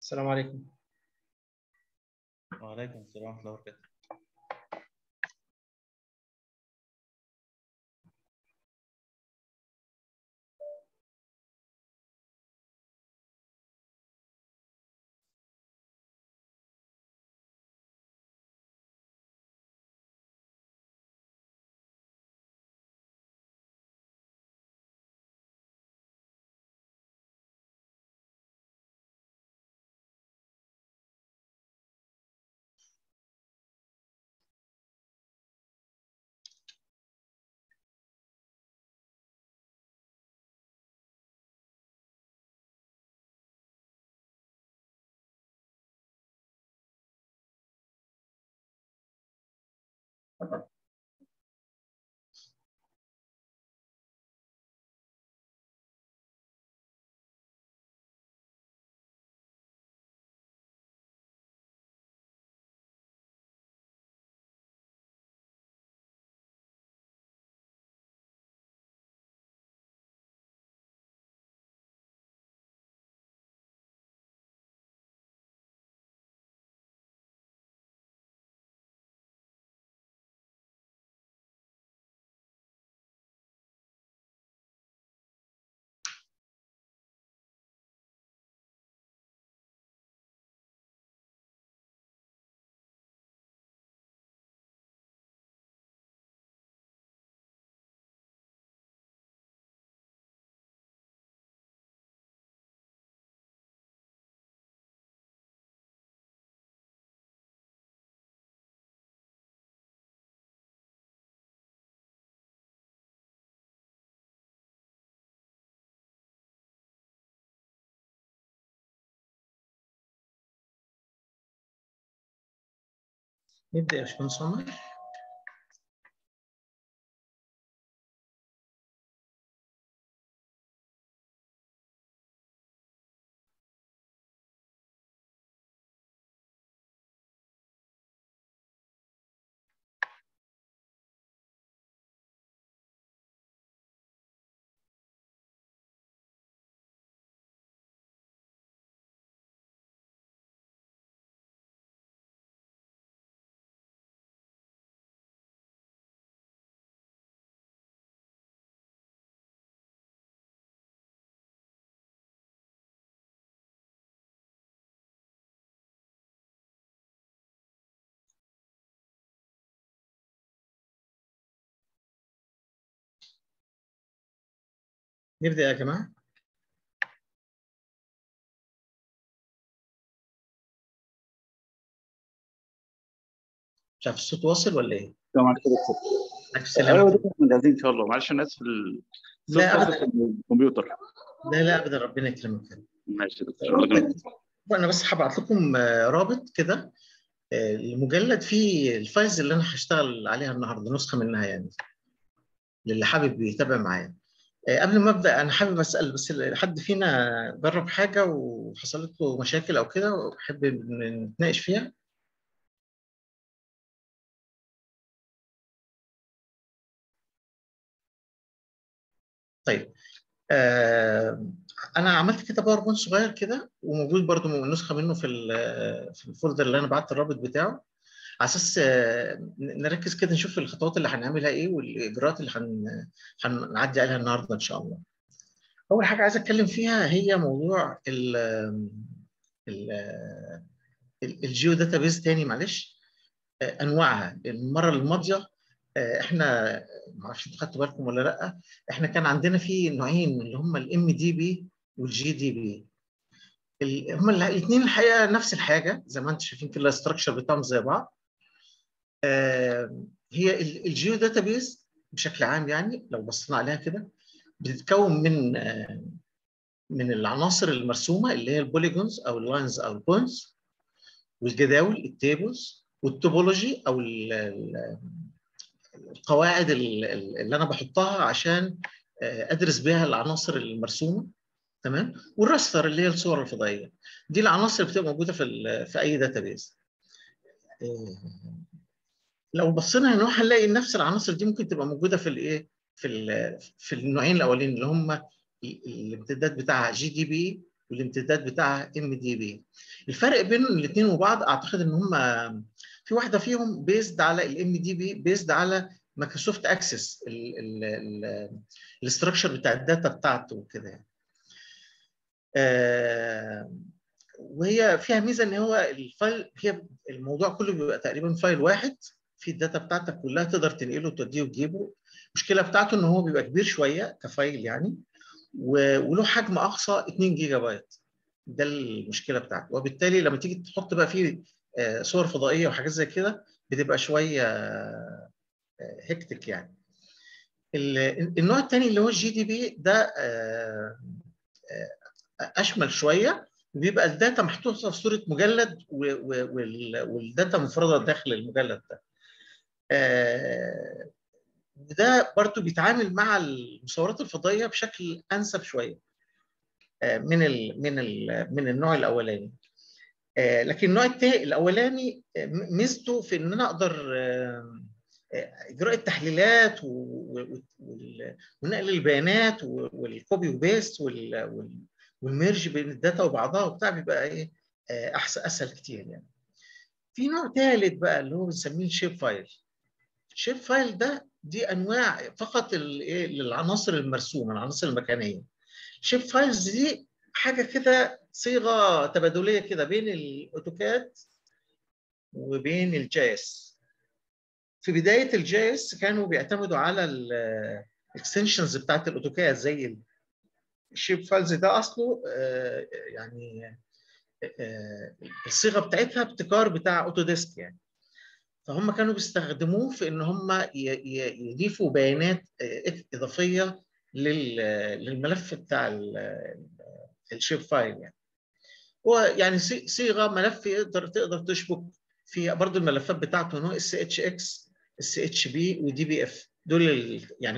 السلام عليكم. وعليكم السلام ورحمة الله وبركاته. نبدأ يا باشمهندس عمر. نبدأ يا جماعة. مش عارف الصوت واصل ولا ايه؟ السلام عليكم يا دكتور. عليكم السلام. ايوه دكتور احنا جاهزين ان شاء الله. معلش انا اسف الصوت لا فاصل أبدا. في الكمبيوتر. لا أبدا، ربنا يكرمك. ماشي يا دكتور. وأنا بس هبعت لكم رابط كده لمجلد فيه الفايلز اللي أنا هشتغل عليها النهارده، نسخة منها يعني للي حابب يتابع معايا. قبل ما أبدأ أنا حابب أسأل بس حد فينا جرب حاجة وحصلت له مشاكل أو كده وحابب نتناقش فيها؟ طيب. انا عملت كده باوربوينت صغير كده وموجود برضو نسخه منه في الفولدر اللي انا بعت الرابط بتاعه، على اساس نركز كده نشوف الخطوات اللي هنعملها ايه والاجراءات اللي هنعدي عليها النهارده ان شاء الله. اول حاجه عايز اتكلم فيها هي موضوع ال الجيو داتابيز تاني، معلش. انواعها المره الماضيه احنا ما اعرفش انتوا خدتوا بالكم ولا لا، احنا كان عندنا في نوعين اللي هم الام دي بي والجي دي بي. هم الاثنين الحقيقه نفس الحاجه زي ما انتم شايفين كده، الاستراكشر بتاعهم زي بعض. هي الجيو داتابيز بشكل عام يعني لو بصينا عليها كده بتتكون من العناصر المرسومه اللي هي البوليجونز او اللاينز او البوينتس، والجداول التيبلز، والتوبولوجي او القواعد اللي انا بحطها عشان ادرس بيها العناصر المرسومه، تمام، والراستر اللي هي الصور الفضائيه. دي العناصر اللي بتبقى موجوده في اي داتابيز. لو بصينا هنا هنلاقي نفس العناصر دي ممكن تبقى موجوده في الايه في النوعين الاولين اللي هم الامتداد بتاعها جي دي بي والامتداد بتاعها MDB. الفرق بين الاثنين وبعض اعتقد ان هم في واحده فيهم بيزد على MDB، بيزد على مايكروسوفت اكسس الاستراكشر بتاع الداتا بتاعته وكده يعني. وهي فيها ميزه ان هو الفايل، هي الموضوع كله بيبقى تقريبا فايل واحد في الداتا بتاعتك كلها، تقدر تنقله وتوديه وتجيبه. المشكله بتاعته ان هو بيبقى كبير شويه كفايل يعني، وله حجم اقصى 2 جيجا بايت. ده المشكله بتاعته، وبالتالي لما تيجي تحط بقى فيه صور فضائيه وحاجات زي كده بتبقى شويه هكتك يعني. النوع الثاني اللي هو الGDB ده اشمل شويه، بيبقى الداتا محطوطه في صوره مجلد والداتا مفرده داخل المجلد ده. وده برضو بيتعامل مع المصورات الفضائيه بشكل انسب شويه من النوع الاولاني. لكن النوع الاولاني ميزته في ان انا اقدر اجراء التحليلات ونقل البيانات والكوبي وبيست والميرج بين الداتا وبعضها وبتاع، بيبقى ايه احسن، اسهل كتير يعني. في نوع ثالث بقى اللي هو بنسميه الشيب فايل. الشيب فايل دي انواع فقط للعناصر المرسومه، العناصر المكانيه. الشيب فايلز دي حاجه كده صيغه تبادليه كده بين الاوتوكاد وبين الجي.اس. في بدايه الجي.اس كانوا بيعتمدوا على الاكستنشنز بتاعت الاوتوكاد، زي الشيب فايلز ده اصله يعني الصيغه بتاعتها ابتكار بتاع اوتوديسك يعني. فهم كانوا بيستخدموه في ان هم يضيفوا بيانات اضافيه للملف بتاع الشيب فايل يعني. هو يعني صيغه ملف تقدر تشبك فيها برضو الملفات بتاعته، هو SHX SHB وDBF. دول يعني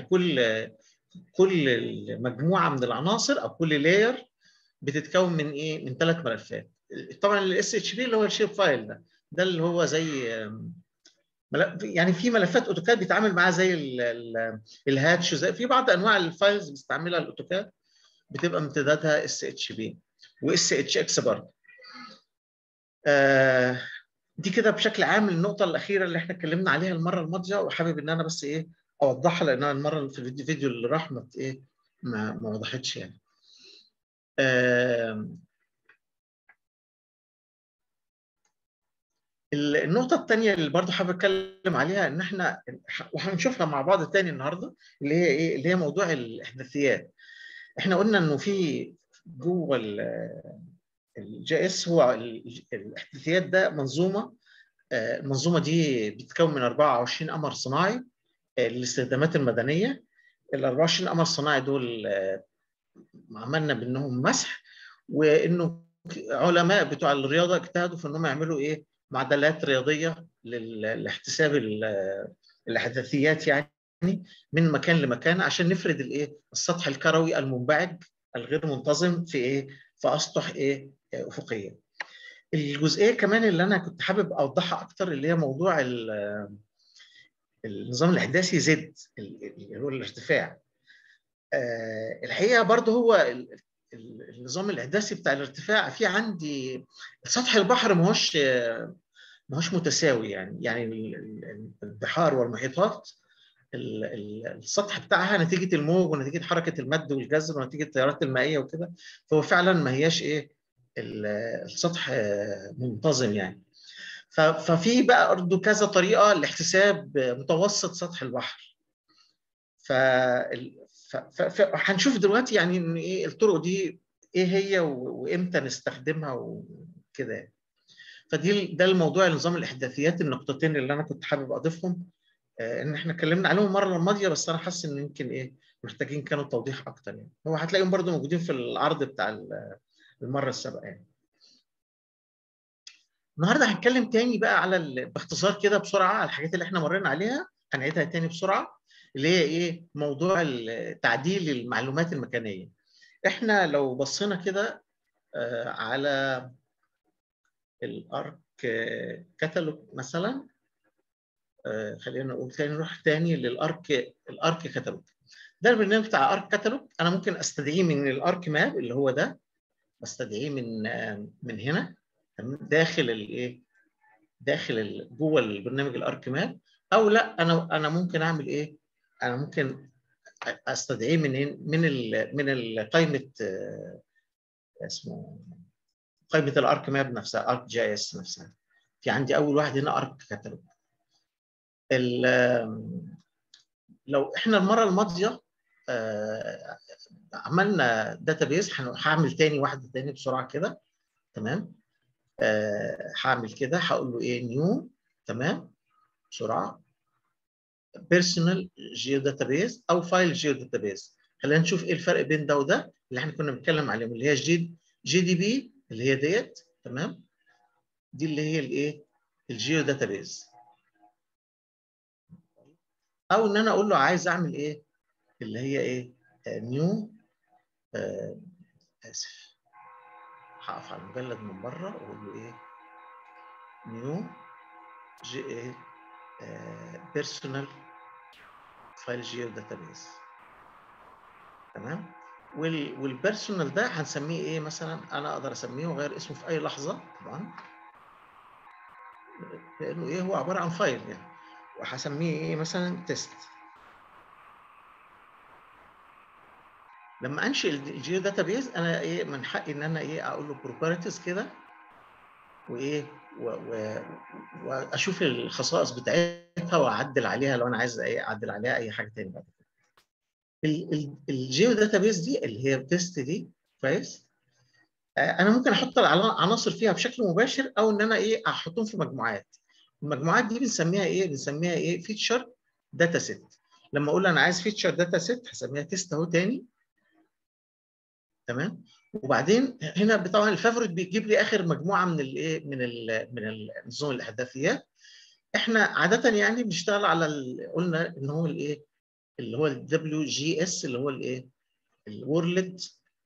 كل مجموعه من العناصر او كل لاير بتتكون من ايه؟ من 3 ملفات. طبعا SHB اللي هو الشيب فايل ده اللي هو زي يعني في ملفات اوتوكاد بيتعامل معاها زي الهاتش، زي في بعض انواع الفايلز بيستعملها الاوتوكاد بتبقى امتدادها SHB وSHX برضه. دي كده بشكل عام النقطه الاخيره اللي احنا اتكلمنا عليها المره الماضيه، وحابب ان انا بس ايه اوضحها، لانها المره في الفيديو اللي راح ما وضحتش يعني. النقطة الثانية اللي برضه حابب اتكلم عليها، ان احنا وهنشوفها مع بعض تاني النهارده، اللي هي ايه؟ اللي هي موضوع الاحداثيات. احنا قلنا انه في جوه الجي.اس هو الاحداثيات ده منظومة. المنظومة دي بتتكون من 24 قمر صناعي للاستخدامات المدنية. ال 24 قمر صناعي دول عملنا بانهم مسح، وانه علماء بتوع الرياضة اجتهدوا في انهم يعملوا ايه؟ معادلات رياضية لاحتساب الاحداثيات يعني من مكان لمكان، عشان نفرد الايه؟ السطح الكروي المنبعج الغير منتظم في ايه؟ في اسطح ايه؟ افقيه. الجزئيه كمان اللي انا كنت حابب اوضحها اكتر، اللي هي موضوع النظام الاحداثي زد اللي هو الارتفاع. الحقيقه برضه هو النظام الاحداثي بتاع الارتفاع، في عندي سطح البحر ماهوش متساوي يعني البحار والمحيطات السطح بتاعها نتيجه الموج ونتيجه حركه المد والجزر ونتيجه التيارات المائيه وكده، فهو فعلا ما هياش ايه السطح منتظم يعني. ففي بقى برضه كذا طريقه لاحتساب متوسط سطح البحر. هنشوف دلوقتي يعني ان ايه الطرق دي ايه هي وامتى نستخدمها وكده. ده الموضوع نظام الاحداثيات، النقطتين اللي انا كنت حابب اضيفهم، ان احنا اتكلمنا عليهم المره الماضيه، بس انا حاسس ان يمكن ايه محتاجين كانوا توضيح اكتر يعني. هو هتلاقيهم برضو موجودين في العرض بتاع المره السابقه يعني. النهارده هنتكلم تاني بقى على باختصار كده بسرعه على الحاجات اللي احنا مرينا عليها، هنعيدها تاني بسرعه، اللي هي ايه؟ موضوع تعديل المعلومات المكانيه. احنا لو بصينا كده على الارك كتالوج مثلا، خلينا نقول تاني، نروح تاني الارك كتالوج. ده البرنامج بتاع ارك كتالوج، انا ممكن استدعيه من الارك ماب اللي هو ده، بستدعيه من هنا داخل الايه، داخل جوه البرنامج الاركيماب، او لا انا ممكن اعمل ايه، انا ممكن استدعيه من قائمه اسمه قائمه الاركيماب نفسها، ارك جي اس نفسها. في عندي اول واحد هنا ارك كاتالوج. لو احنا المره الماضيه عملنا داتابيز، هعمل تاني واحده تاني بسرعه كده. تمام. هعمل كده، هقول له ايه نيو. تمام. بسرعه بيرسونال جيو داتابيز او فايل جيو داتابيز. خلينا نشوف ايه الفرق بين ده وده اللي احنا كنا بنتكلم عليهم، اللي هي جي دي بي اللي هي ديت. تمام. دي اللي هي الايه، الجيو داتابيز. او ان انا اقول له عايز اعمل ايه اللي هي ايه نيو. اسف، هقف على المجلد من بره واقول له ايه نيو جي ايه بيرسونال فايل جيو داتابيز. تمام. والبيرسونال ده هنسميه ايه مثلا، انا اقدر اسميه وغير اسمه في اي لحظه طبعا، لانه ايه هو عباره عن فايل يعني. وهسميه ايه مثلا تيست. لما انشئ الجيو داتابيز انا ايه من حقي ان انا ايه اقول له بروبرتيز كده، وايه واشوف الخصائص بتاعتها واعدل عليها لو انا عايز ايه اعدل عليها اي حاجه ثانيه بعد كده. الجيو داتابيز دي اللي هي تيست دي كويس. انا ممكن احط العناصر فيها بشكل مباشر، او ان انا ايه احطهم في مجموعات. المجموعات دي بنسميها ايه، بنسميها ايه فيتشر داتا سيت. لما اقول انا عايز فيتشر داتا سيت هسميها تيست اهو تاني. تمام. وبعدين هنا طبعا الفافوريت بيجيب لي اخر مجموعه من الايه من نظام الاحداثيات. احنا عاده يعني بنشتغل على قلنا ان هو الايه اللي هو الدبليو جي اس اللي هو الايه الورلد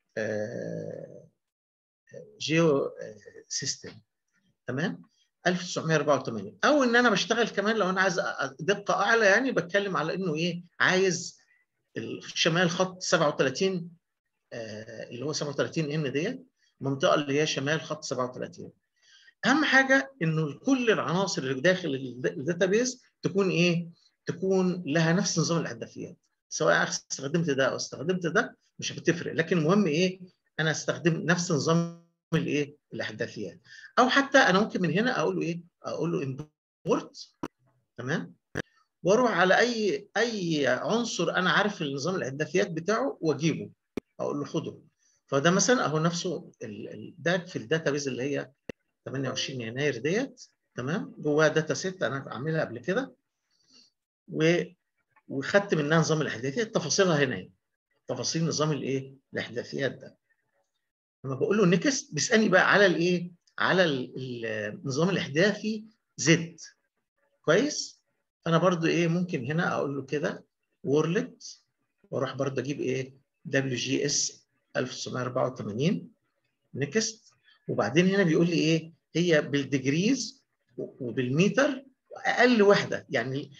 جيو سيستم. تمام. 1984. او ان انا بشتغل كمان لو انا عايز دقه اعلى يعني بتكلم على انه ايه عايز شمال خط 37 اللي هو 37 ان ديت المنطقه اللي هي شمال خط 37. اهم حاجه انه كل العناصر اللي داخل الداتابيز تكون ايه؟ تكون لها نفس نظام الاحداثيات. سواء استخدمت ده او استخدمت ده مش بتفرق، لكن المهم ايه؟ انا استخدم نفس نظام الايه؟ الاحداثيات. او حتى انا ممكن من هنا اقول له ايه؟ اقول له امبورت. تمام. واروح على اي عنصر انا عارف النظام الاحداثيات بتاعه واجيبه، اقول له خده. فده مثلا اهو نفسه ده في الداتابيز اللي هي 28 يناير ديت. تمام. جواها داتا سيت انا عاملها قبل كده وخدت منها نظام الاحداثيات، تفاصيلها هنا. تفاصيل نظام الايه الاحداثيات ده. لما بقول له نيكست بيسالني بقى على الايه على النظام الاحداثي زد. كويس. انا برضو ايه ممكن هنا اقول له كده وورلد، واروح برضو اجيب ايه دبليو جي اس 1984 نيكست. وبعدين هنا بيقول لي ايه هي بالديجريز وبالمتر اقل وحده. يعني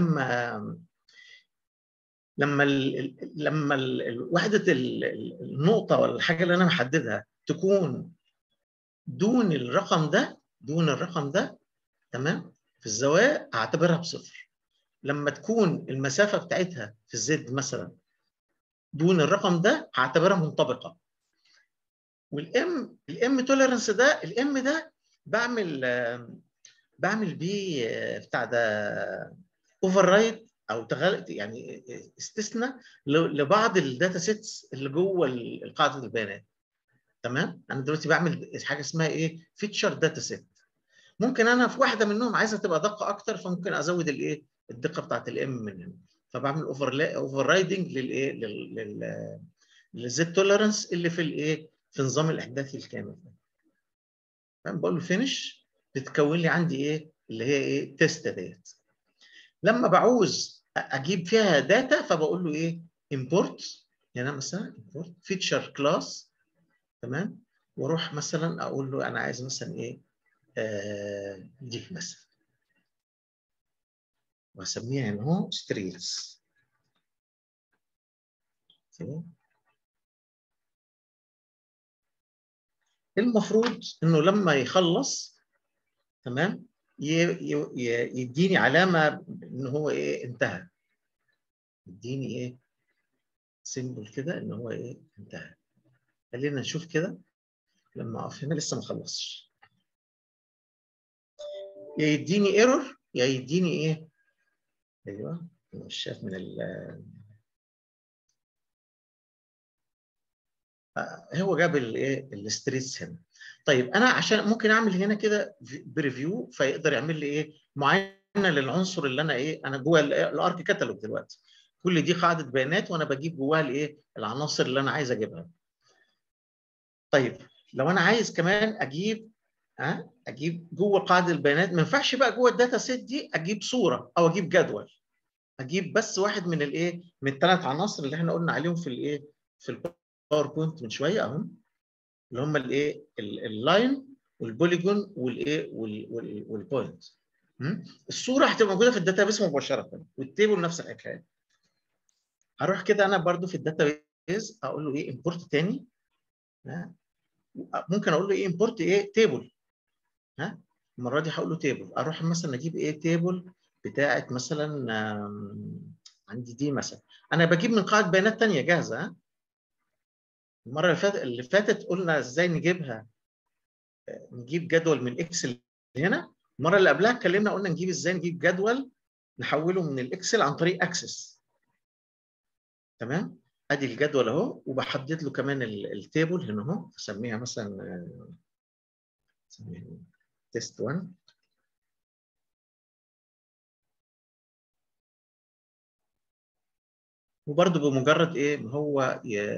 لما وحده النقطه ولا الحاجه اللي انا محددها تكون دون الرقم ده، دون الرقم ده. تمام. في الزوايا اعتبرها بصفر. لما تكون المسافه بتاعتها في الزد مثلا دون الرقم ده هعتبرها منطبقه. الام توليرنس ده، الام ده بعمل بيه بتاع ده اوفر رايد او يعني استثناء لبعض الداتا سيتس اللي جوه قاعده البيانات. تمام. انا دلوقتي بعمل حاجه اسمها ايه فيتشر داتا سيت. ممكن انا في واحده منهم عايزها تبقى دقه اكتر، فممكن ازود الايه الدقه بتاعت الام من هنا. فبعمل اوفر رايدنج للايه للزد توليرنس اللي في الايه في نظام الاحداثي الكامل ده. بقول له فينش، بتكون لي عندي ايه اللي هي ايه تيست ديت. لما بعوز اجيب فيها داتا فبقول له ايه امبورت. يعني انا مثلا امبورت فيتشر كلاس. تمام. واروح مثلا اقول له انا عايز مثلا ايه دي مثلا، واسميها هنا اهو ستريتس. المفروض انه لما يخلص تمام يديني علامه ان هو ايه انتهى، يديني ايه سيمبل كده ان هو ايه انتهى. خلينا نشوف كده لما اقف هنا لسه ما خلصش، يا يديني ايرور يا يديني ايه. ايوه مش شايف من هو جاب الايه الستريس هنا. طيب انا عشان ممكن اعمل هنا كده بريفيو فيقدر يعمل لي ايه معاينه للعنصر اللي انا ايه انا جوه الارك كاتالوج دلوقتي. كل دي قاعده بيانات وانا بجيب جواها الايه العناصر اللي انا عايز اجيبها. طيب لو انا عايز كمان اجيب اجيب جوه قاعده البيانات، ما ينفعش بقى جوه الداتا سيت دي اجيب صوره او اجيب جدول، اجيب بس واحد من الايه من الثلاث عناصر اللي احنا قلنا عليهم في الايه في الباوربوينت من شويه اهو، اللي هم الايه اللاين والبوليجون والايه والبوينت. الصوره هتبقى موجوده في الداتابيس مباشره والتيبل نفس الحكايه. هروح كده انا برضو في الداتابيس اقول له ايه امبورت تاني، ممكن اقول له ايه امبورت ايه تيبل. المره دي هقول له تيبل، اروح مثلا اجيب ايه تيبل بتاعت مثلا عندي دي مثلا، انا بجيب من قاعده بيانات ثانيه جاهزه. المره اللي فاتت قلنا ازاي نجيبها، نجيب جدول من اكسل هنا. المره اللي قبلها اتكلمنا قلنا نجيب ازاي نجيب جدول نحوله من الاكسل عن طريق اكسس. تمام ادي الجدول اهو، وبحدد له كمان التيبل هنا اهو، اسميها مثلا تيست 1. وبرده بمجرد ايه هو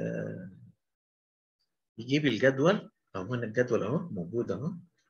يجيب الجدول اهو، هنا الجدول اهو موجود اهو.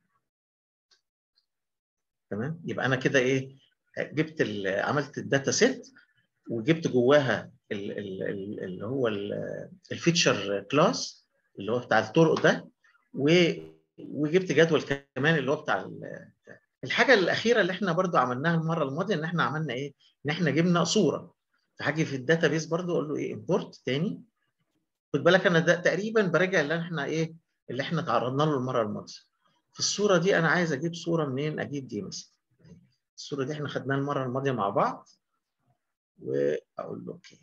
تمام يبقى انا كده ايه جبت عملت الداتا سيت وجبت جواها اللي هو الفيتشر كلاس اللي هو بتاع الطرق ده، وجبت جدول كمان اللي هو بتاع الحاجه الاخيره اللي احنا برضو عملناها المره الماضيه، ان احنا عملنا ايه ان احنا جبنا صوره. فهاجي في الداتا بيس برضو اقول له ايه امبورت تاني. خد بالك انا ده تقريبا براجع اللي احنا ايه اللي احنا تعرضنا له المره الماضيه. في الصوره دي انا عايز اجيب صوره منين، اجيب دي مثلا. الصوره دي احنا خدناها المره الماضيه مع بعض، واقول له اوكي.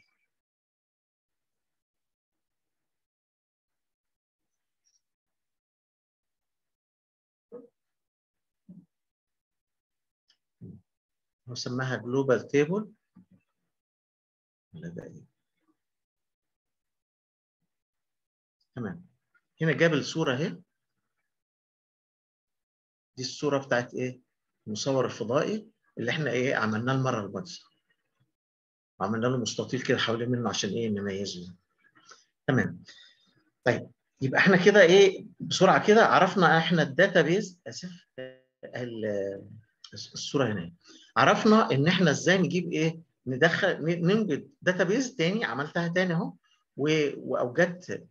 هو سماها جلوبال تيبل ولا ده ايه؟ تمام هنا جاب الصوره اهي، دي الصوره بتاعت ايه المصور الفضائي اللي احنا ايه عملناه المره الماضيه، وعملنا له مستطيل كده حوالين منه عشان ايه نميزه. تمام طيب يبقى احنا كده ايه بسرعه كده عرفنا احنا الداتا بيز اسف الصوره هنا، عرفنا ان احنا ازاي نجيب ايه ندخل نوجد داتا بيز تاني، عملتها تاني اهو واوجدت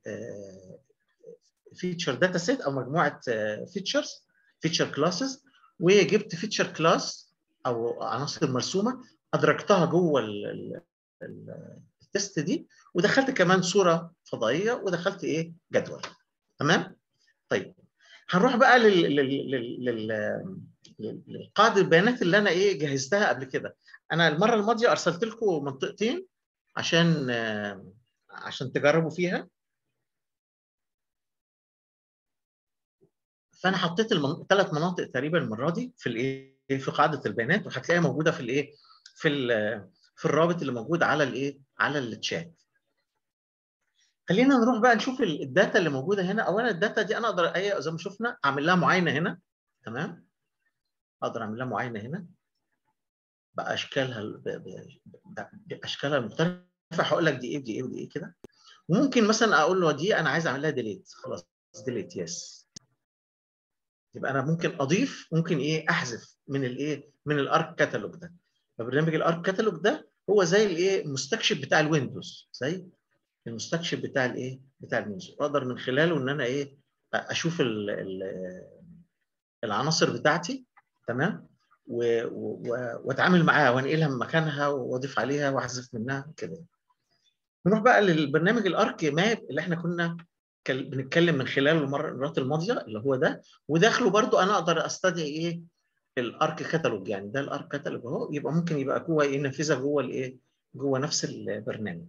فيتشر داتا سيت او مجموعه فيتشرز فيتشر كلاسز، وجبت فيتشر كلاس او عناصر مرسومه ادرجتها جوه التست دي، ودخلت كمان صوره فضائيه ودخلت ايه جدول. تمام طيب هنروح بقى للقاعده البيانات اللي انا ايه جهزتها قبل كده. انا المره الماضيه ارسلت لكم منطقتين عشان تجربوا فيها، فانا حطيت ثلاث مناطق تقريبا المره دي في الايه في قاعده البيانات، وهتلاقيها موجوده في الايه في في الرابط اللي موجود على الايه على الشات. خلينا نروح بقى نشوف الداتا اللي موجوده هنا. اولا الداتا دي انا اقدر زي ما شفنا اعمل لها معاينه هنا. تمام اقدر اعمل لها معاينه هنا باشكالها باشكالها المختلفه. هقول لك دي ايه ودي ايه ودي ايه كده. وممكن مثلا اقول له دي انا عايز اعمل لها ديليت، خلاص ديليت يس. يبقى انا ممكن اضيف ممكن ايه احذف من الايه من الارك كاتالوج ده. فبرنامج الارك كاتالوج ده هو زي الايه المستكشف بتاع الويندوز، زي المستكشف بتاع الايه بتاع الويندوز، اقدر من خلاله ان انا ايه اشوف العناصر بتاعتي. تمام واتعامل معاها وانقلها من مكانها واضيف عليها واحذف منها كده. نروح بقى للبرنامج الارك ماب اللي احنا كنا بنتكلم من خلال المرات الماضيه اللي هو ده، وداخله برضو انا اقدر استدعي ايه الارك كاتالوج. يعني ده الارك كاتالوج اهو، يبقى ممكن يبقى جوه ايه نافذه جوه الايه جوه نفس البرنامج.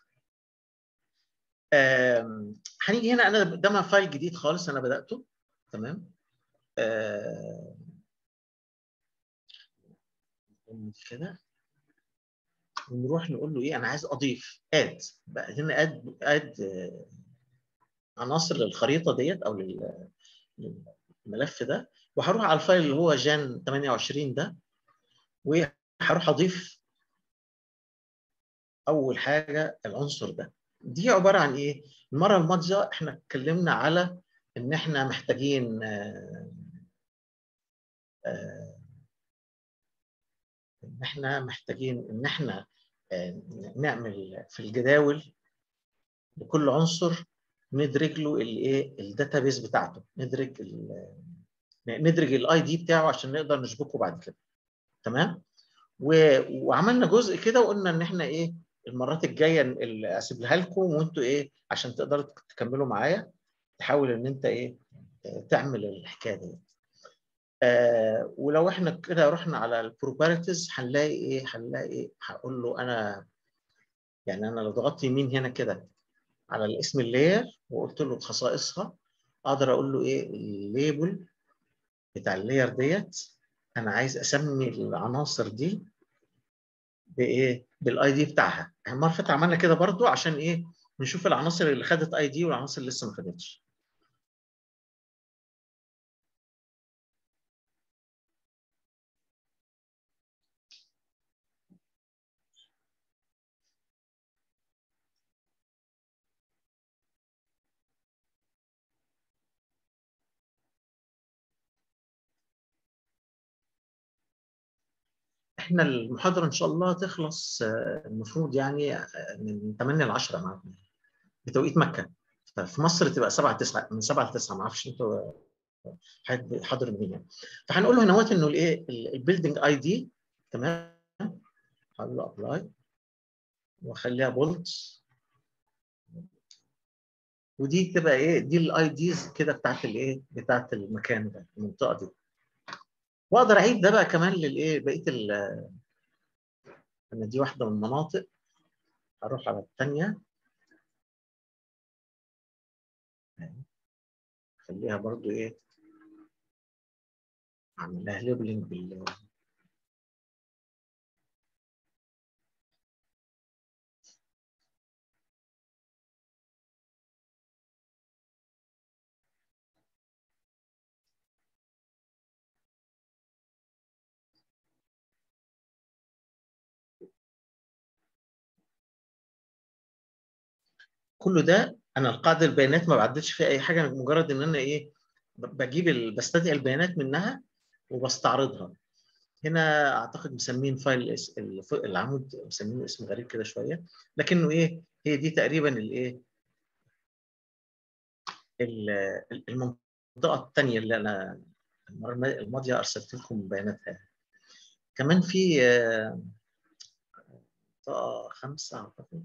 هنيجي هنا، انا ده فايل جديد خالص انا بداته. تمام. كده ونروح نقول له ايه، انا عايز اضيف اد بقى هنا، اد عناصر للخريطه ديت او للملف ده، وهروح على الفايل اللي هو جان 28 ده، وهروح اضيف اول حاجه العنصر ده. دي عباره عن ايه؟ المره الماضيه احنا اتكلمنا على ان احنا محتاجين ان احنا نعمل في الجداول لكل عنصر ندرج له الايه الداتابيس بتاعته، ندرج الاي دي بتاعه عشان نقدر نشبكه بعد كده. تمام. وعملنا جزء كده وقلنا ان احنا ايه المرات الجايه اللي اسيبها لكم وانتوا ايه عشان تقدروا تكملوا معايا، تحاول ان انت ايه تعمل الحكايه دي. ولو احنا كده رحنا على البروبرتيز هنلاقي ايه هقول له انا، يعني انا لو ضغطت يمين هنا كده على الاسم اللاير وقلت له خصائصها، اقدر اقول له ايه الليبل بتاع اللاير ديت، انا عايز اسمي العناصر دي بايه بالاي دي بتاعها. المره اللي فاتت عملنا كده برضو عشان ايه نشوف العناصر اللي خدت اي دي والعناصر اللي لسه ما خدتش. احنا المحاضره ان شاء الله تخلص المفروض يعني من 8 ل 10 معاكم بتوقيت مكه. ففي مصر تبقى 7 9 من 7 ل 9، ما اعرفش انتوا حاضر منين يعني. فهنقول له هنا انه الايه البيلدنج اي دي. تمام. هقول له ابلاي واخليها بولت، ودي تبقى ايه دي الاي ديز كده بتاعت الايه بتاعت المكان ده المنطقه دي. واقدر اعيد ده بقى كمان للايه بقيه انا دي واحده من المناطق، هروح على الثانيه خليها برضو ايه اعمل لها ليبلنج كله ده. انا القاعده البيانات ما بعدلش فيها اي حاجه، مجرد ان انا ايه بستدعي البيانات منها وبستعرضها. هنا اعتقد مسمين فايل العمود مسمينه اسم غريب كده شويه، لكنه ايه هي دي تقريبا الايه المنطقه الثانيه اللي انا المره الماضيه ارسلت لكم بياناتها. كمان في منطقه 5 اعتقد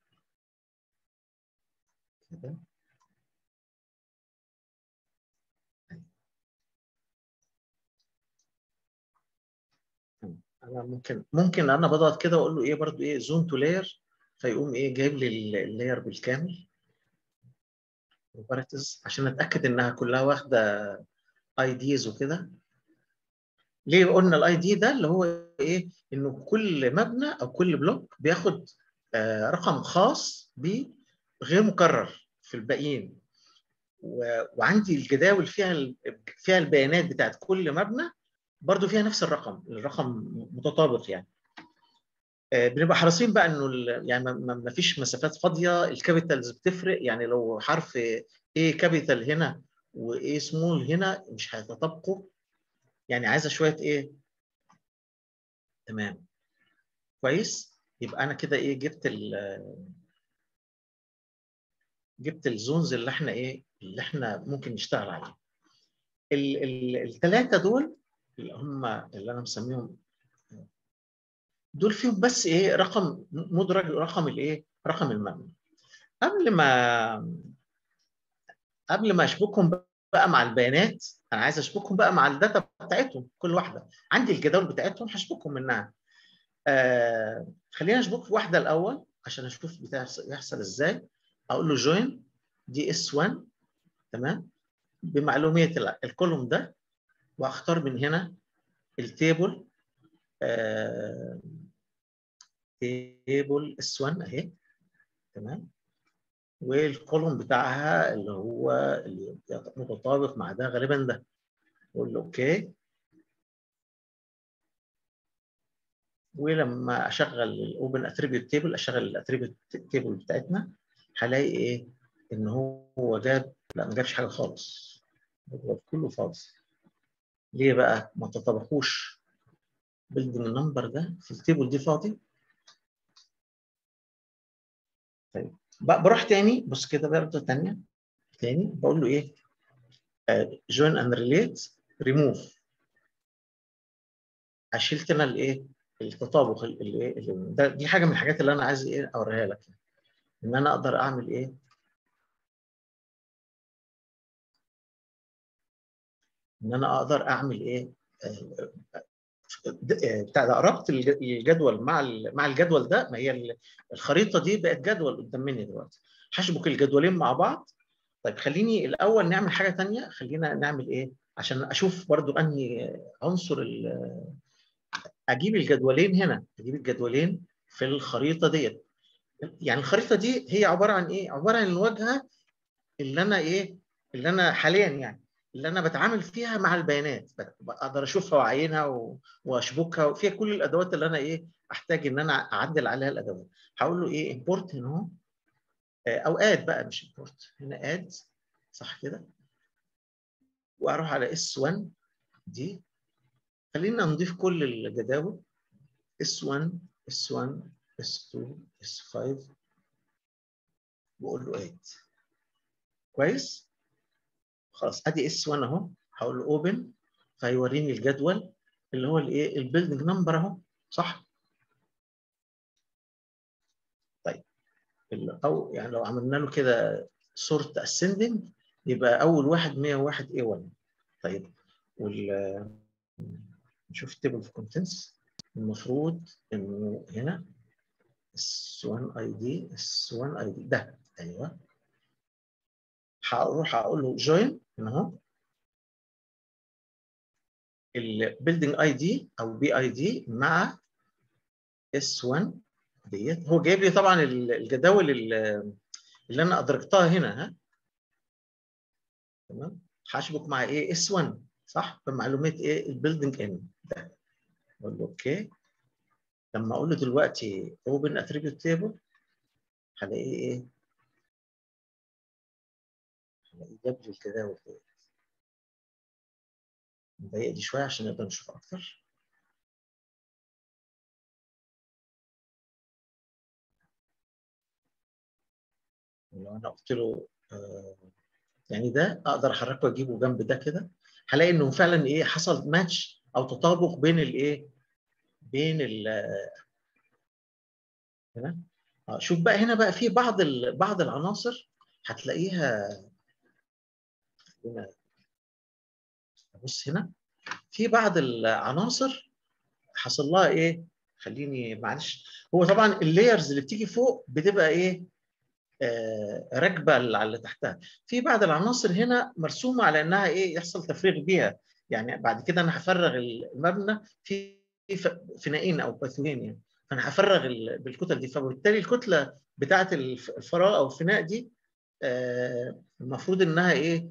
كده. انا ممكن انا بضغط كده واقول له ايه برضو ايه زون تو لاير، فيقوم ايه جايب لي اللاير بالكامل بروبرتيز عشان اتاكد انها كلها واخده اي ديز وكده. ليه قلنا الاي دي ده اللي هو ايه انه كل مبنى او كل بلوك بياخد رقم خاص بيه غير مكرر في الباقيين. وعندي الجداول فيها البيانات بتاعت كل مبنى برضو فيها نفس الرقم متطابق يعني. بنبقى حريصين بقى انه يعني ما فيش مسافات فاضيه. الكابيتالز بتفرق، يعني لو حرف ايه كابيتال هنا وايه سمول هنا مش هيتطابقوا، يعني عايزه شويه ايه. تمام كويس. يبقى انا كده ايه جبت الزونز اللي احنا اللي احنا ممكن نشتغل عليها. الثلاثه دول اللي انا مسميهم دول فيهم بس ايه رقم مدرج، رقم الايه رقم المبنى. قبل ما قبل ما اشبكهم بقى مع البيانات، انا عايز اشبكهم بقى مع الداتا بتاعتهم كل واحده. عندي الجداول بتاعتهم هشبكهم منها. خلينا اشبك في واحده الاول عشان اشوف بيحصل ازاي. اقول له جوين دي اس 1 تمام بمعلوميه الكولوم ده، واختار من هنا التيبل تيبل اس 1 اهي تمام، والكولوم بتاعها اللي هو اللي متطابق مع ده غالبا ده. اقول له اوكي. ولما اشغل الاوبن اتريبيوت تيبل، اشغل الاتريبيوت تيبل بتاعتنا، هلاقي ايه؟ ان هو جاب، لا ما جابش حاجه خالص، هو كله فاضي. ليه بقى؟ ما تطابقوش بيلدنج النمبر ده في التيبل دي فاضي. طيب بروح تاني، بص كده برضه ثانيه تاني، بقول له ايه؟ جوين اند ريليت ريموف. شلت انا الايه؟ التطابق دي حاجه من الحاجات اللي انا عايز ايه اوريها لك، ان انا اقدر اعمل ايه؟ ان انا اقدر اعمل ايه؟ بتاع ده، ربط الجدول مع الجدول ده. ما هي الخريطه دي بقت جدول قدام مني دلوقتي، هشبك الجدولين مع بعض. طيب خليني الاول نعمل حاجه ثانيه، خلينا نعمل ايه عشان اشوف برضو انهي عنصر اجيب الجدولين هنا، اجيب الجدولين في الخريطه ديت. يعني الخريطه دي هي عباره عن ايه؟ عباره عن الواجهه اللي انا ايه؟ اللي انا حاليا يعني اللي انا بتعامل فيها مع البيانات، اقدر اشوفها واعينها واشبكها، وفيها كل الادوات اللي انا ايه احتاج ان انا اعدل عليها الادوات. هقول له ايه؟ امبورت هنا اهو، او اد بقى، مش امبورت، هنا اد صح كده. واروح على اس 1 دي، خلينا نضيف كل الجداول اس 1 اس 1 اس 2 اس 5 واقول له اد. كويس. خلاص ادي اس 1 اهو، هقول له اوبن، فيوريني الجدول اللي هو الايه؟ البيلدنج نمبر اهو صح. طيب او يعني لو عملنا له كده سورت اسندنج، يبقى اول واحد 101 A1. طيب نشوف التيبل اوف كونتنتس. المفروض انه هنا اس 1 اي دي، اس 1 اي دي ده ايوه. هروح اقول له جوين هنا اهو، البيلدنج اي دي او بي اي دي مع اس 1 ديت. هو جايب لي طبعا الجداول اللي انا ادركتها هنا ها تمام. هشبك مع ايه؟ اس 1 صح بمعلومات ايه؟ البيلدنج ان ده. اقول له اوكي. لما اقول له دلوقتي اوبن اتريبيوت تيبل، هلاقيه ايه؟ هلاقيه جاب لي الجداول ديت. نضيق دي شويه عشان نقدر نشوف اكتر. لو انا قلت له يعني ده اقدر احركه واجيبه جنب ده كده، هلاقي انه فعلا ايه؟ حصل ماتش او تطابق بين الايه؟ بين هنا. شوف بقى هنا بقى في بعض العناصر هتلاقيها هنا. بص هنا في بعض العناصر حصل لها ايه؟ خليني معلش. هو طبعا اللايرز اللي بتيجي فوق بتبقى ايه؟ راكبه على اللي تحتها. في بعض العناصر هنا مرسومه على انها ايه؟ يحصل تفريغ بيها. يعني بعد كده انا هفرغ المبنى في فنائين او بثوين يعني، فانا هفرغ بالكتل دي، فبالتالي الكتله بتاعه الفراغ او الفناء دي المفروض انها ايه؟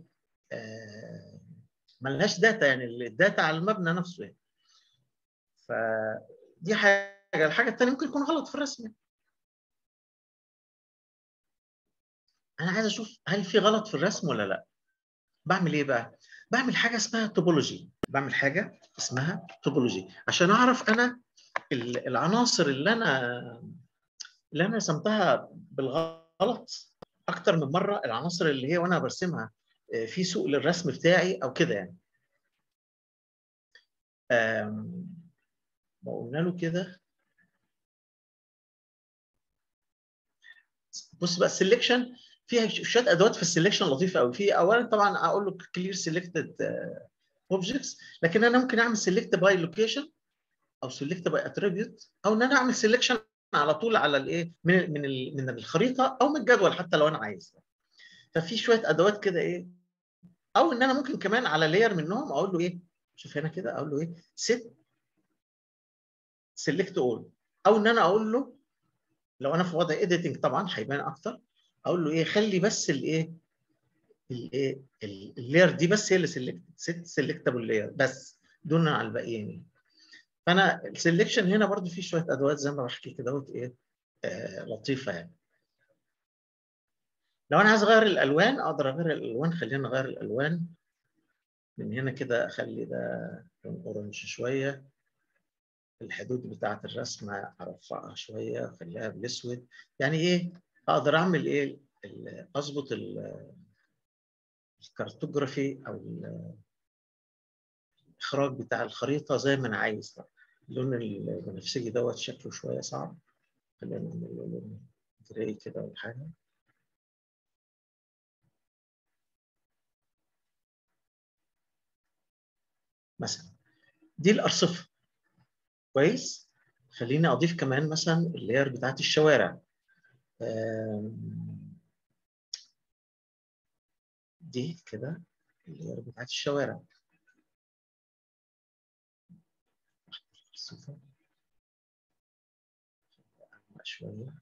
ملهاش داتا، يعني الداتا على المبنى نفسه يعني. فدي حاجه. الحاجه الثانيه ممكن يكون غلط في الرسم. انا عايز اشوف هل في غلط في الرسم ولا لا. بعمل ايه بقى؟ بعمل حاجه اسمها توبولوجي. بعمل حاجه اسمها توبولوجي عشان اعرف انا العناصر اللي انا رسمتها بالغلط اكتر من مره، العناصر اللي هي وانا برسمها في سوء للرسم بتاعي او كده يعني. قلنا له كده. بص بقى السلكشن فيها شويه ادوات في السلكشن لطيفه قوي. في اولا طبعا اقول له كلير سيلكتد اوبجكتس، لكن انا ممكن اعمل سيلكت باي لوكيشن او سيلكت باي اتريبيوت، او ان انا اعمل سيلكشن على طول على الايه من الخريطه او من الجدول حتى لو انا عايز. ففي شويه ادوات كده ايه، او ان انا ممكن كمان على لاير منهم اقول له ايه، شوف هنا كده اقول له ايه سيت سيلكت اول، او ان انا اقول له لو انا في وضع ايديتنج طبعا هيبان اكتر، اقول له ايه خلي بس الايه اللاير دي بس هي اللي سيت سيلكتابل لاير بس دون على الباقيين. فانا السلكشن هنا برضو في شويه ادوات زي ما بحكي كده ايه لطيفه يعني. لو انا عايز اغير الالوان اقدر اغير الالوان. خلينا نغير الالوان من هنا كده، اخلي ده لون اورنج شويه، الحدود بتاعه الرسمه ارفعها شويه اخليها بالاسود. يعني ايه اقدر اعمل ايه اظبط الكارتوجرافي او الاخراج بتاع الخريطه زي ما انا عايز. اللون البنفسجي دوت شكله شويه صعب، خلينا نعمل لون جراي كده ولا حاجه. مثلا دي الارصفه كويس. خليني اضيف كمان مثلا اللاير بتاعت الشوارع. دي كده اللاير بتاعت الشوارع. الارصفه شويه.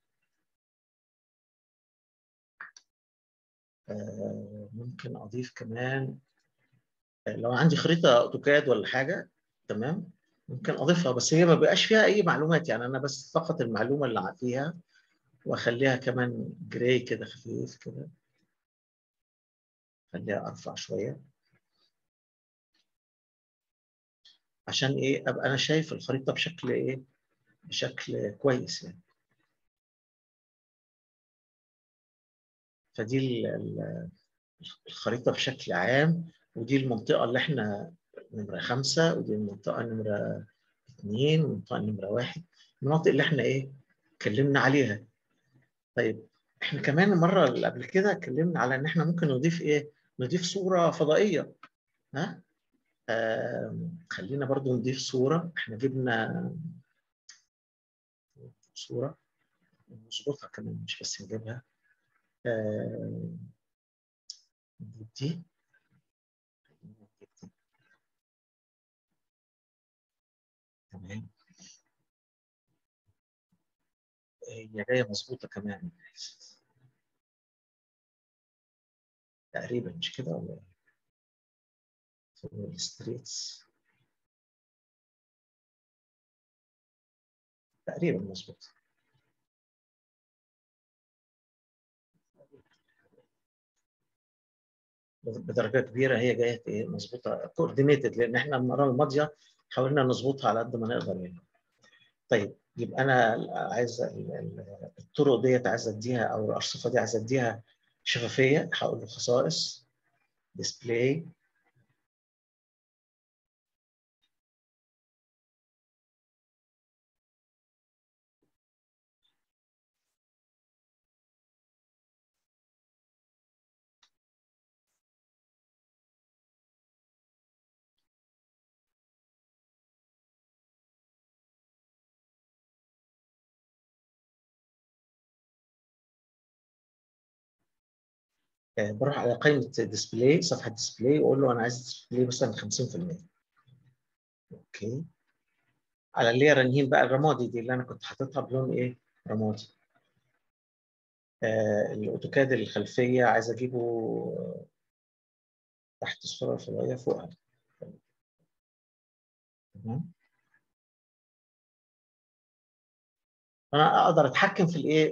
ممكن اضيف كمان لو عندي خريطه اوتوكاد ولا حاجه تمام ممكن اضيفها، بس هي ما بقاش فيها اي معلومات يعني، انا بس فقط المعلومه اللي فيها، واخليها كمان جراي كده خفيف كده، خليها ارفع شويه عشان ايه ابقى انا شايف الخريطه بشكل ايه بشكل كويس يعني. فدي الخريطه بشكل عام، ودي المنطقه اللي احنا نمره 5، ودي المنطقه نمره 2، والمنطقه نمره 1، المناطق اللي احنا ايه اتكلمنا عليها. طيب احنا كمان المره اللي قبل كده اتكلمنا على ان احنا ممكن نضيف ايه، نضيف صوره فضائيه. ها خلينا برضو نضيف صوره. احنا جبنا صوره نظبطها كمان مش بس نجيبها. دي تمام، هي جايه مظبوطه كمان تقريبا مش كده ولا ايه؟ الستريتس تقريبا مظبوط. بدرجه كبيره هي جايه ايه مظبوطه كوردينيتد، لان احنا المره الماضيه حاولنا نظبطها على قد ما نقدر يعني. طيب يبقى انا عايز الطرق ديت عايز اديها، او الارصفه دي عايز اديها شفافيه. هقول له خصائص ديسبلاي، بروح على قائمه ديسبلاي، صفحه ديسبلاي، واقول له انا عايز ديسبلاي مثلا 50%. اوكي. على اللي هي رنين بقى الرمادي دي اللي انا كنت حاططها بلون ايه رمادي. الاوتوكاد الخلفيه عايز اجيبه تحت الصوره الفضائيه فوقها. تمام. انا اقدر اتحكم في الايه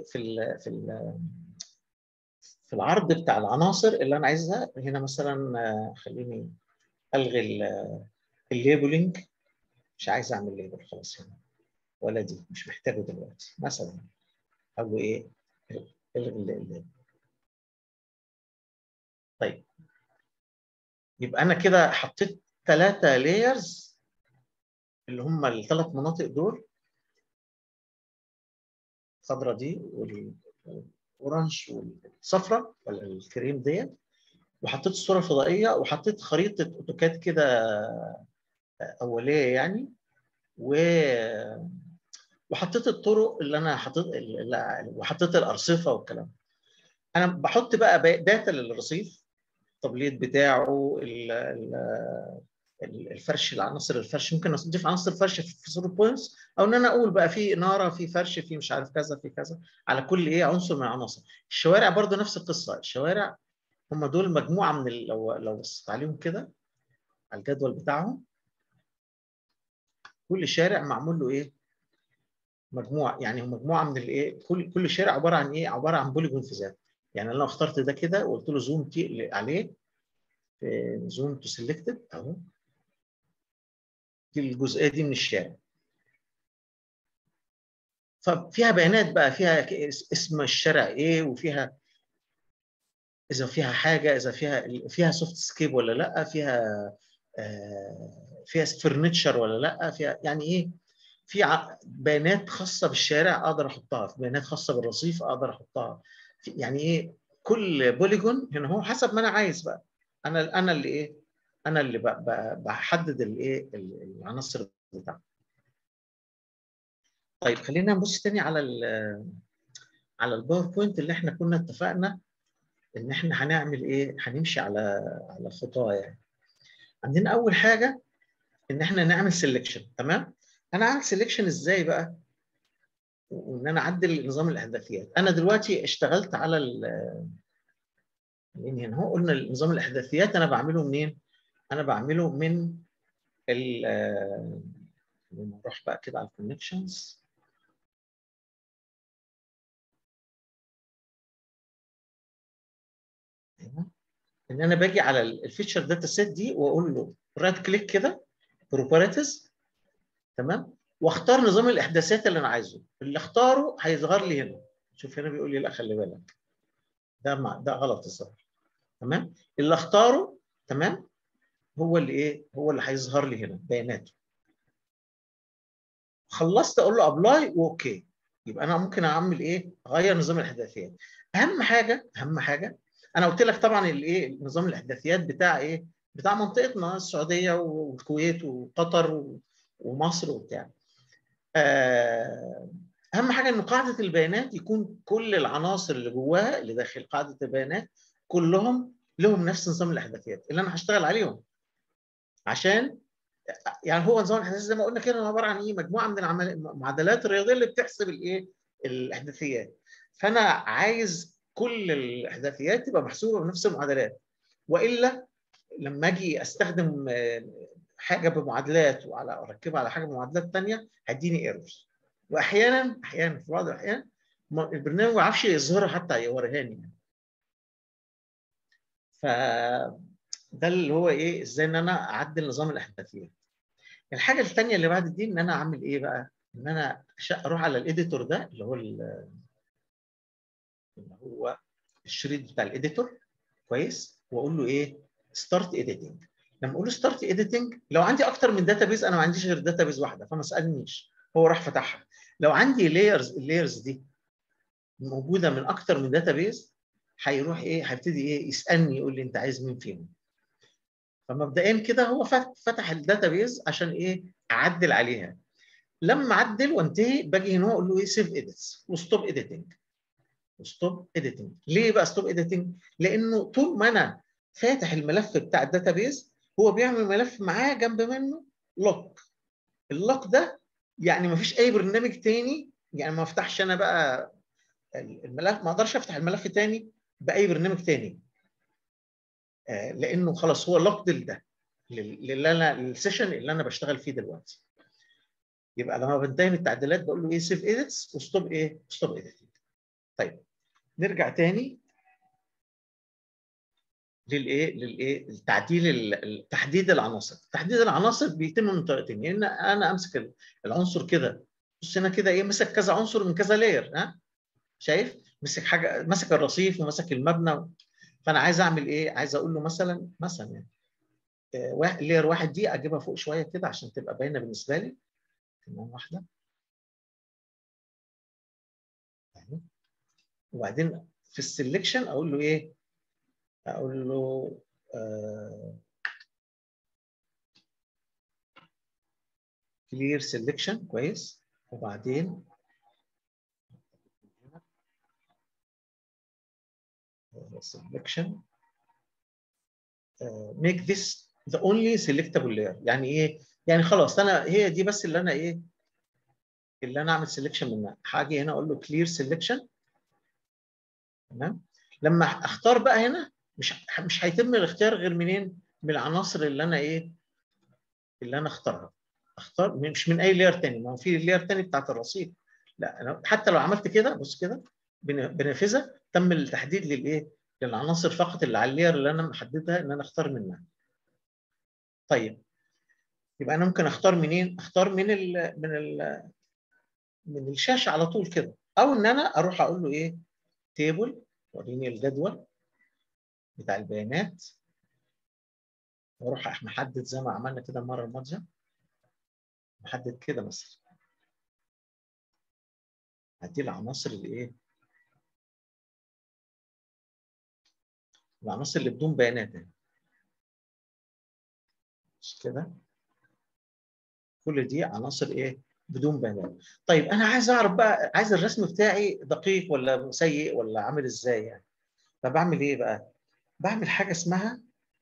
في العرض بتاع العناصر اللي انا عايزها هنا. مثلا خليني الغي الليبلنج، مش عايز اعمل ليبل خلاص هنا، ولا دي مش محتاجه دلوقتي مثلا. اقول له ايه الغي الليبل. طيب يبقى انا كده حطيت 3 لايرز اللي هم الثلاث مناطق دول، الخضراء دي والاورنج الصفراء ولا الكريم ديت، وحطيت الصوره الفضائيه، وحطيت خريطه اوتوكاد كده اوليه يعني، وحطيت الطرق اللي انا حطيت، وحطيت الارصفه والكلام. انا بحط بقى داتا للرصيف، التبليط بتاعه، الفرش، العناصر الفرش، ممكن اضيف عناصر فرش في صوره بوينتس، او ان انا اقول بقى في اناره، في فرش، في مش عارف كذا، في كذا، على كل ايه عنصر من العناصر. الشوارع برضو نفس القصه، الشوارع هم دول مجموعه من لو بصيت عليهم كده على الجدول بتاعهم، كل شارع معمول له ايه؟ مجموعه، يعني مجموعه من الايه، كل شارع عباره عن ايه؟ عباره عن بوليجون في ذاته. يعني انا لو اخترت ده كده وقلت له زوم عليه، زوم تو سيلكتد اهو، دي الجزئيه دي من الشارع. ففيها بيانات بقى، فيها اسم الشارع ايه، وفيها اذا فيها حاجه، اذا فيها سوفت سكيب ولا لا، فيها فيها فرنتشر ولا لا، فيها يعني ايه، في بيانات خاصه بالشارع اقدر احطها، في بيانات خاصه بالرصيف اقدر احطها، يعني ايه، كل بوليجون هنا هو حسب ما انا عايز بقى. انا اللي ايه، انا اللي بحدد الايه العناصر بتاعتي. طيب خلينا نبص تاني على الباوربوينت اللي احنا كنا اتفقنا ان احنا هنعمل ايه، هنمشي على خطوه يعني. عندنا اول حاجه ان احنا نعمل سيلكشن، تمام. انا اعمل سيلكشن ازاي بقى؟ وان انا اعدل نظام الاحداثيات. انا دلوقتي اشتغلت على منين هنا، هو قلنا نظام الاحداثيات انا بعمله منين؟ انا بعمله من نروح بقى كده على الكونكشنز. ان انا باجي على الفيتشر داتا سيت دي واقول له رايت كليك كده، بروبرتيز، تمام، واختار نظام الاحداثيات اللي انا عايزه. اللي اختاره هيظهر لي هنا. شوف هنا بيقول لي لا خلي بالك، ده غلط الظاهر، تمام. اللي اختاره تمام هو اللي ايه، هو اللي هيظهر لي هنا بياناته. خلصت اقول له ابلاي واوكي. يبقى انا ممكن اعمل ايه، اغير نظام الاحداثيات. اهم حاجه انا قلت لك طبعا الايه، نظام الاحداثيات بتاع ايه، بتاع منطقتنا السعوديه والكويت وقطر ومصر وبتاع. اهم حاجه ان قاعده البيانات يكون كل العناصر اللي جواها، اللي داخل قاعده البيانات، كلهم لهم نفس نظام الاحداثيات اللي انا هشتغل عليهم. عشان يعني هو نظام الاحداثيات زي ما قلنا كده عباره عن ايه، مجموعه من المعادلات الرياضيه اللي بتحسب الايه، الاحداثيات. فانا عايز كل الاحداثيات تبقى محسوبه بنفس المعادلات، والا لما اجي استخدم حاجه بمعادلات وعلى اركبها على حاجه بمعادلات ثانيه هيديني ايرورز. واحيانا في بعض الاحيان البرنامج ما يعرفش يظهرها حتى يوريهاني يعني. ف ده اللي هو ايه، ازاي ان انا اعدل نظام الاحداثيات. الحاجه الثانيه اللي بعد دي ان انا اعمل ايه بقى، ان انا اروح على الاديتور ده اللي هو الشريط بتاع الاديتور، كويس، واقول له ايه، ستارت اديتنج. لما اقول له ستارت اديتنج، لو عندي اكتر من داتابيز، انا ما عنديش غير داتابيز واحده فما سالنيش، هو راح فتحها. لو عندي اللايرز دي موجوده من اكتر من داتابيز، هيروح ايه، هيبتدي ايه، يسالني يقول لي انت عايز مين فيهم. فمبدئيا كده هو فتح الداتابيز عشان ايه، اعدل عليها. لما اعدل وانتهي باجي هنا اقول له ايه، سيف اديتس وستوب اديتنج. ستوب اديتنج ليه بقى ستوب اديتنج؟ لانه طول ما انا فاتح الملف بتاع الداتابيز هو بيعمل ملف معاه جنب منه لوك. اللوك ده يعني ما فيش اي برنامج تاني، يعني ما افتحش انا بقى الملف، ما اقدرش افتح الملف تاني باي برنامج تاني، لانه خلاص هو لوك ده للسيشن اللي انا بشتغل فيه دلوقتي. يبقى لما بنتهي من التعديلات بقول له ايه، سيف اديتس وستوب ايه، ستوب اديتنج. طيب نرجع تاني تحديد العناصر. تحديد العناصر بيتم من طريقتين، ان انا امسك العنصر كده، بص هنا كده ايه، مسك كذا عنصر من كذا لاير، ها شايف، مسك حاجه، مسك الرصيف ومسك المبنى. فانا عايز اعمل ايه، عايز اقول له مثلا يعني لاير واحد دي اجيبها فوق شويه كده عشان تبقى باينه بالنسبه لي، كمان واحده. وبعدين في السلكشن اقول له ايه؟ اقول له كلير سلكشن. كويس. وبعدين سلكشن make this the only selectable layer. يعني ايه؟ يعني خلاص انا هي دي بس اللي انا ايه؟ اللي انا اعمل سلكشن منها. هاجي هنا اقول له كلير سلكشن. تمام. لما اختار بقى هنا مش هيتم الاختيار غير منين؟ من العناصر اللي انا ايه؟ اللي انا اختارها. اختار مش من اي لير تاني. ما هو في لير تاني بتاعت الرصيد. لا انا حتى لو عملت كده بص كده بنافذه تم التحديد للايه؟ للعناصر فقط اللي على اللير اللي انا محددها ان انا اختار منها. طيب يبقى انا ممكن اختار منين؟ اختار من الشاشه على طول كده، او ان انا اروح اقول له ايه؟ تيبل، وريني الجدول بتاع البيانات، واروح محدد زي ما عملنا كده المره الماضيه. محدد كده مثلا هدي العناصر اللي ايه؟ العناصر اللي بدون بيانات يعني. مش كده؟ كل دي عناصر ايه؟ بدون بيانات. طيب انا عايز اعرف بقى، عايز الرسم بتاعي دقيق ولا سيء ولا عامل ازاي يعني. فبعمل ايه بقى؟ بعمل حاجه اسمها،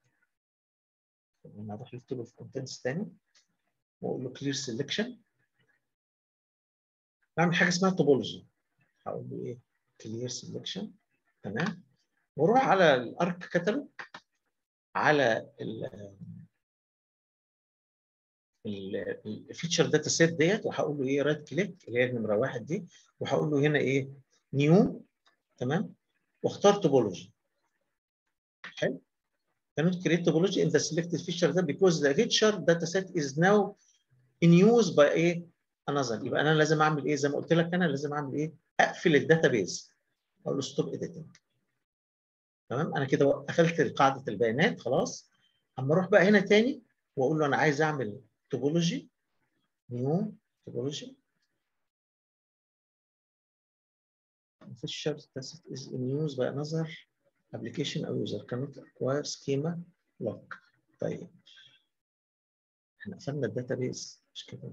انا اروح للتيبل اوف كونتنتس تاني واقول له كلير سيلكشن. بعمل حاجه اسمها توبولوجي. هقول له ايه؟ كلير سيلكشن. تمام. واروح على الارك كاتالوج، على الفيتشر داتا سيت ديت، وهقول له ايه؟ رايت كليك اللي هي النمره 1 دي، وهقول له هنا ايه؟ نيو. تمام. واختار توبولوجي. حلو. cannot create topology in the selected feature ده because the feature data set is now in use by ايه؟ another. يبقى انا لازم اعمل ايه؟ زي ما قلت لك انا لازم اعمل ايه؟ اقفل الداتابيز. اقول له ستوب اديتنج. تمام. انا كده قفلت قاعده البيانات خلاص. اما اروح بقى هنا تاني واقول له انا عايز اعمل توبولوجي، نيو توبولوجي. feature data set is in use by another application or user cannot acquire schema lock. طيب احنا قفلنا الداتابيز مش كده؟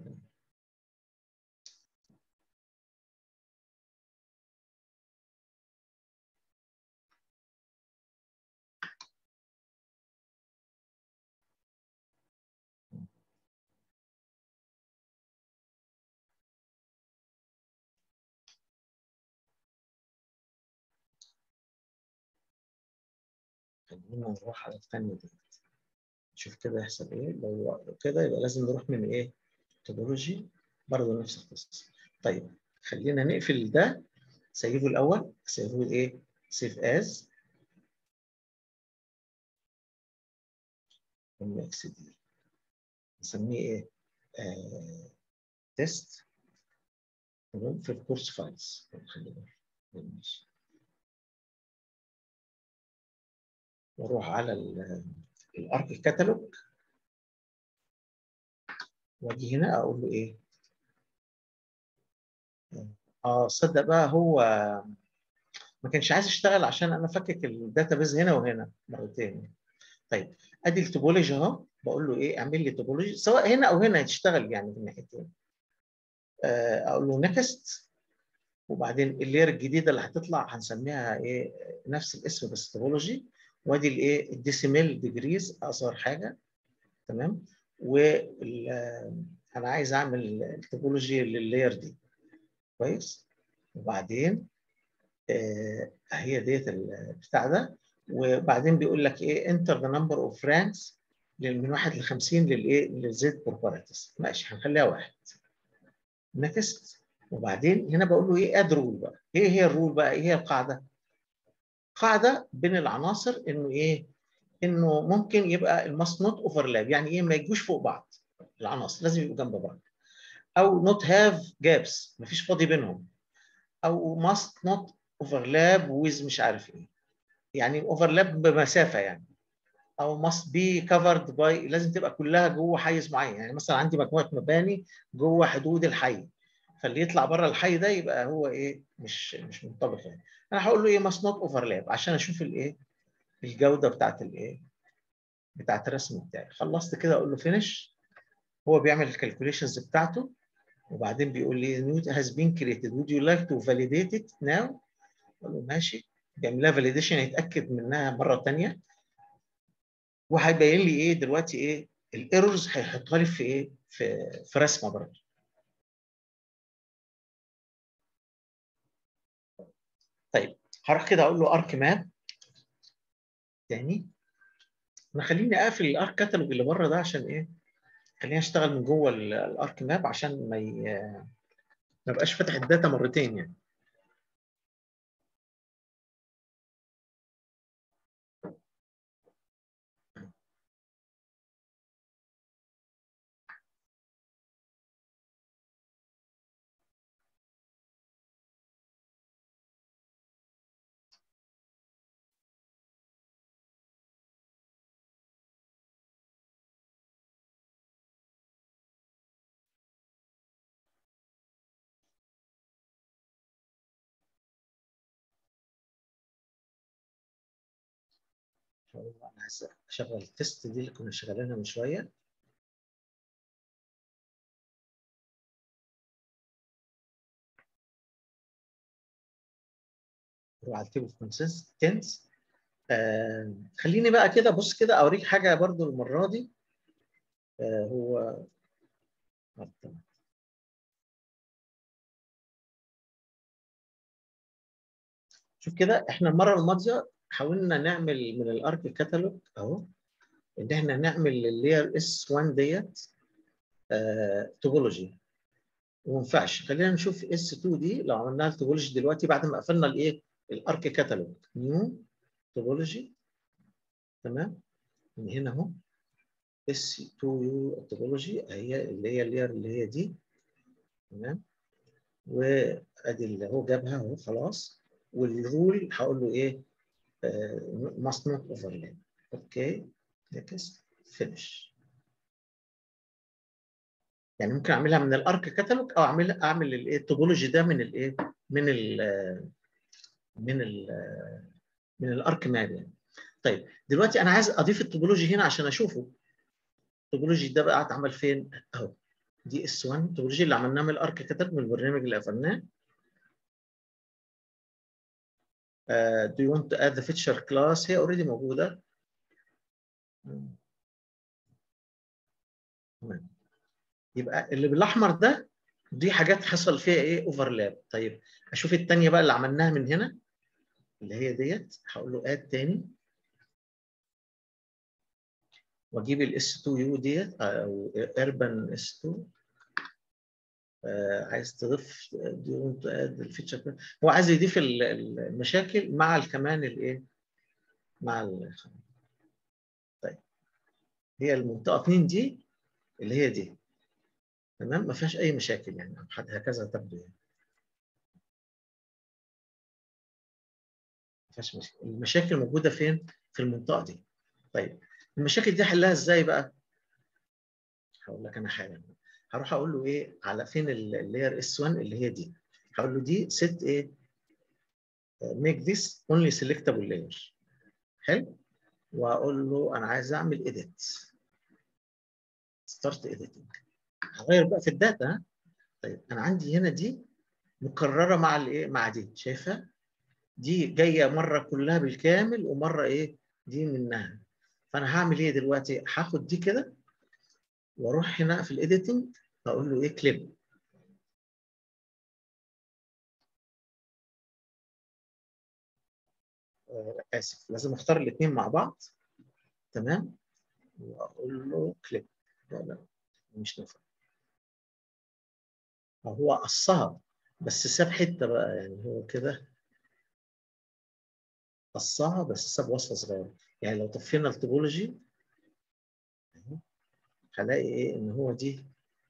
خلينا نروح على الثانيه دي نشوف كده يحصل ايه. لو كده يبقى لازم نروح من ايه؟ توبولوجي. برضه نفس القصه. طيب خلينا نقفل ده. سيبه الاول. سيبه ايه؟ سيف از اكس دي. نسميه ايه؟ تيست. تمام. في الكورس فايلز. خلينا ماشي. واروح على الارك كاتالوج واجي هنا اقول له ايه؟ صدق بقى هو ما كانش عايز يشتغل عشان انا فكك الداتابيز هنا وهنا مرتين. طيب ادي التوبولوجي اهو. بقول له ايه؟ اعمل لي توبولوجي سواء هنا او هنا هتشتغل يعني في الناحيتين. اقول له نكست. وبعدين اللير الجديده اللي هتطلع هنسميها ايه؟ نفس الاسم بس توبولوجي. وادي الايه؟ الديسيميل ديجريز اصغر حاجه. تمام. انا عايز اعمل التوبولوجي لللاير دي. كويس. وبعدين هي ديت البتاع ده. وبعدين بيقول لك ايه؟ انتر ذا نمبر اوف رانكس من 1 ل 50 للايه؟ للزد بروبرتيز. ماشي هنخليها 1. نكست. وبعدين هنا بقول له ايه؟ اد رول بقى. ايه هي الرول بقى؟ ايه هي القاعده؟ قاعده بين العناصر انه ايه؟ انه ممكن يبقى الماست نوت اوفرلاب. يعني ايه؟ ما يجوش فوق بعض. العناصر لازم يبقوا جنب بعض. او نوت هاف جابس، ما فيش فاضي بينهم. او ماست نوت اوفرلاب ويز مش عارف ايه. يعني اوفرلاب بمسافه يعني. او must be covered by، لازم تبقى كلها جوه حيز معين. يعني مثلا عندي مجموعه مباني جوه حدود الحي، فاللي يطلع بره الحي ده يبقى هو ايه؟ مش منطبق يعني. انا هقول له ايه must not overlap عشان اشوف الايه الجوده بتاعت الايه بتاعت الرسم بتاعي. خلصت كده اقول له finish. هو بيعمل الكالكوليشنز بتاعته وبعدين بيقول لي new has been created would you like to validate it now. اقول له ماشي. بيعمل لها validation يتاكد منها مره ثانيه وهيبين لي ايه دلوقتي ايه الايرورز هيحطها لي في ايه في رسمه برضه. طيب هروح كده اقول له ارك ماب تاني. انا خليني اقفل الارك كاتالوج اللي بره ده عشان ايه؟ خليني اشتغل من جوه الارك ماب عشان ما يبقاش فاتح الداتا مرتين يعني. انا عايز اشغل التست دي اللي كنا شغالينها من شويه. نروح على التيبل كونسيستنس. خليني بقى كده بص كده اوريك حاجه برضو المره دي. هو شوف كده احنا المره الماضيه حاولنا نعمل من الارك كاتالوج اهو ان احنا نعمل اللير اس 1 ديت توبولوجي وما ينفعش. خلينا نشوف اس 2 دي لو عملناها توبولوجي دلوقتي بعد ما قفلنا الايه الارك كاتالوج. نيو توبولوجي تمام من هنا اهو اس 2 يو توبولوجي هي اللي هي اللير اللي هي دي تمام. وادي اللي هو جابها اهو خلاص. والرول هقول له ايه must not overlap. اوكي next finish. يعني ممكن اعملها من الارك كاتالوج او اعمل الايه التوبولوجي ده من الايه من ال من ال من الارك ماب يعني. طيب دلوقتي انا عايز اضيف التوبولوجي هنا عشان اشوفه. التوبولوجي ده بقى اتعمل فين اهو. دي اس 1 التوبولوجي اللي عملناه من الارك كاتالوج من البرنامج اللي قفلناه. do you want to add the feature class هي اوريدي موجوده. تمام. يبقى اللي بالاحمر ده دي حاجات حصل فيها ايه اوفرلاب. طيب اشوف الثانيه بقى اللي عملناها من هنا اللي هي ديت هقول له اد تاني واجيب الاس 2 يو ديت او اربن اس 2. عايز تضيف الفيتشر. هو عايز يضيف المشاكل مع كمان الايه مع طيب هي المنطقه 2 دي اللي هي دي تمام ما فيهاش اي مشاكل يعني هكذا تبدو يعني. ما فيهاش مشاكل. المشاكل موجوده فين؟ في المنطقه دي. طيب المشاكل دي حلها ازاي بقى؟ هقول لك انا حالا. هروح اقول له ايه على فين اللاير اس 1 اللي هي دي. هقول له دي set ايه make this only selectable layer. حلو. واقول له انا عايز اعمل edit start editing. هغير بقى في الداتا ها. طيب انا عندي هنا دي مكرره مع الايه مع دي شايفها دي جايه مره كلها بالكامل ومره ايه دي منها. فانا هعمل ايه دلوقتي هاخد دي كده واروح هنا في الايديتنج اقول له ايه كليب. اسف لازم اختار الاثنين مع بعض تمام واقول له كليب. لا مش نافع. هو قصها بس ساب حته بقى يعني هو كده قصها بس ساب وصفه صغيره. يعني لو طفينا التوبولوجي هلاقي ايه ان هو دي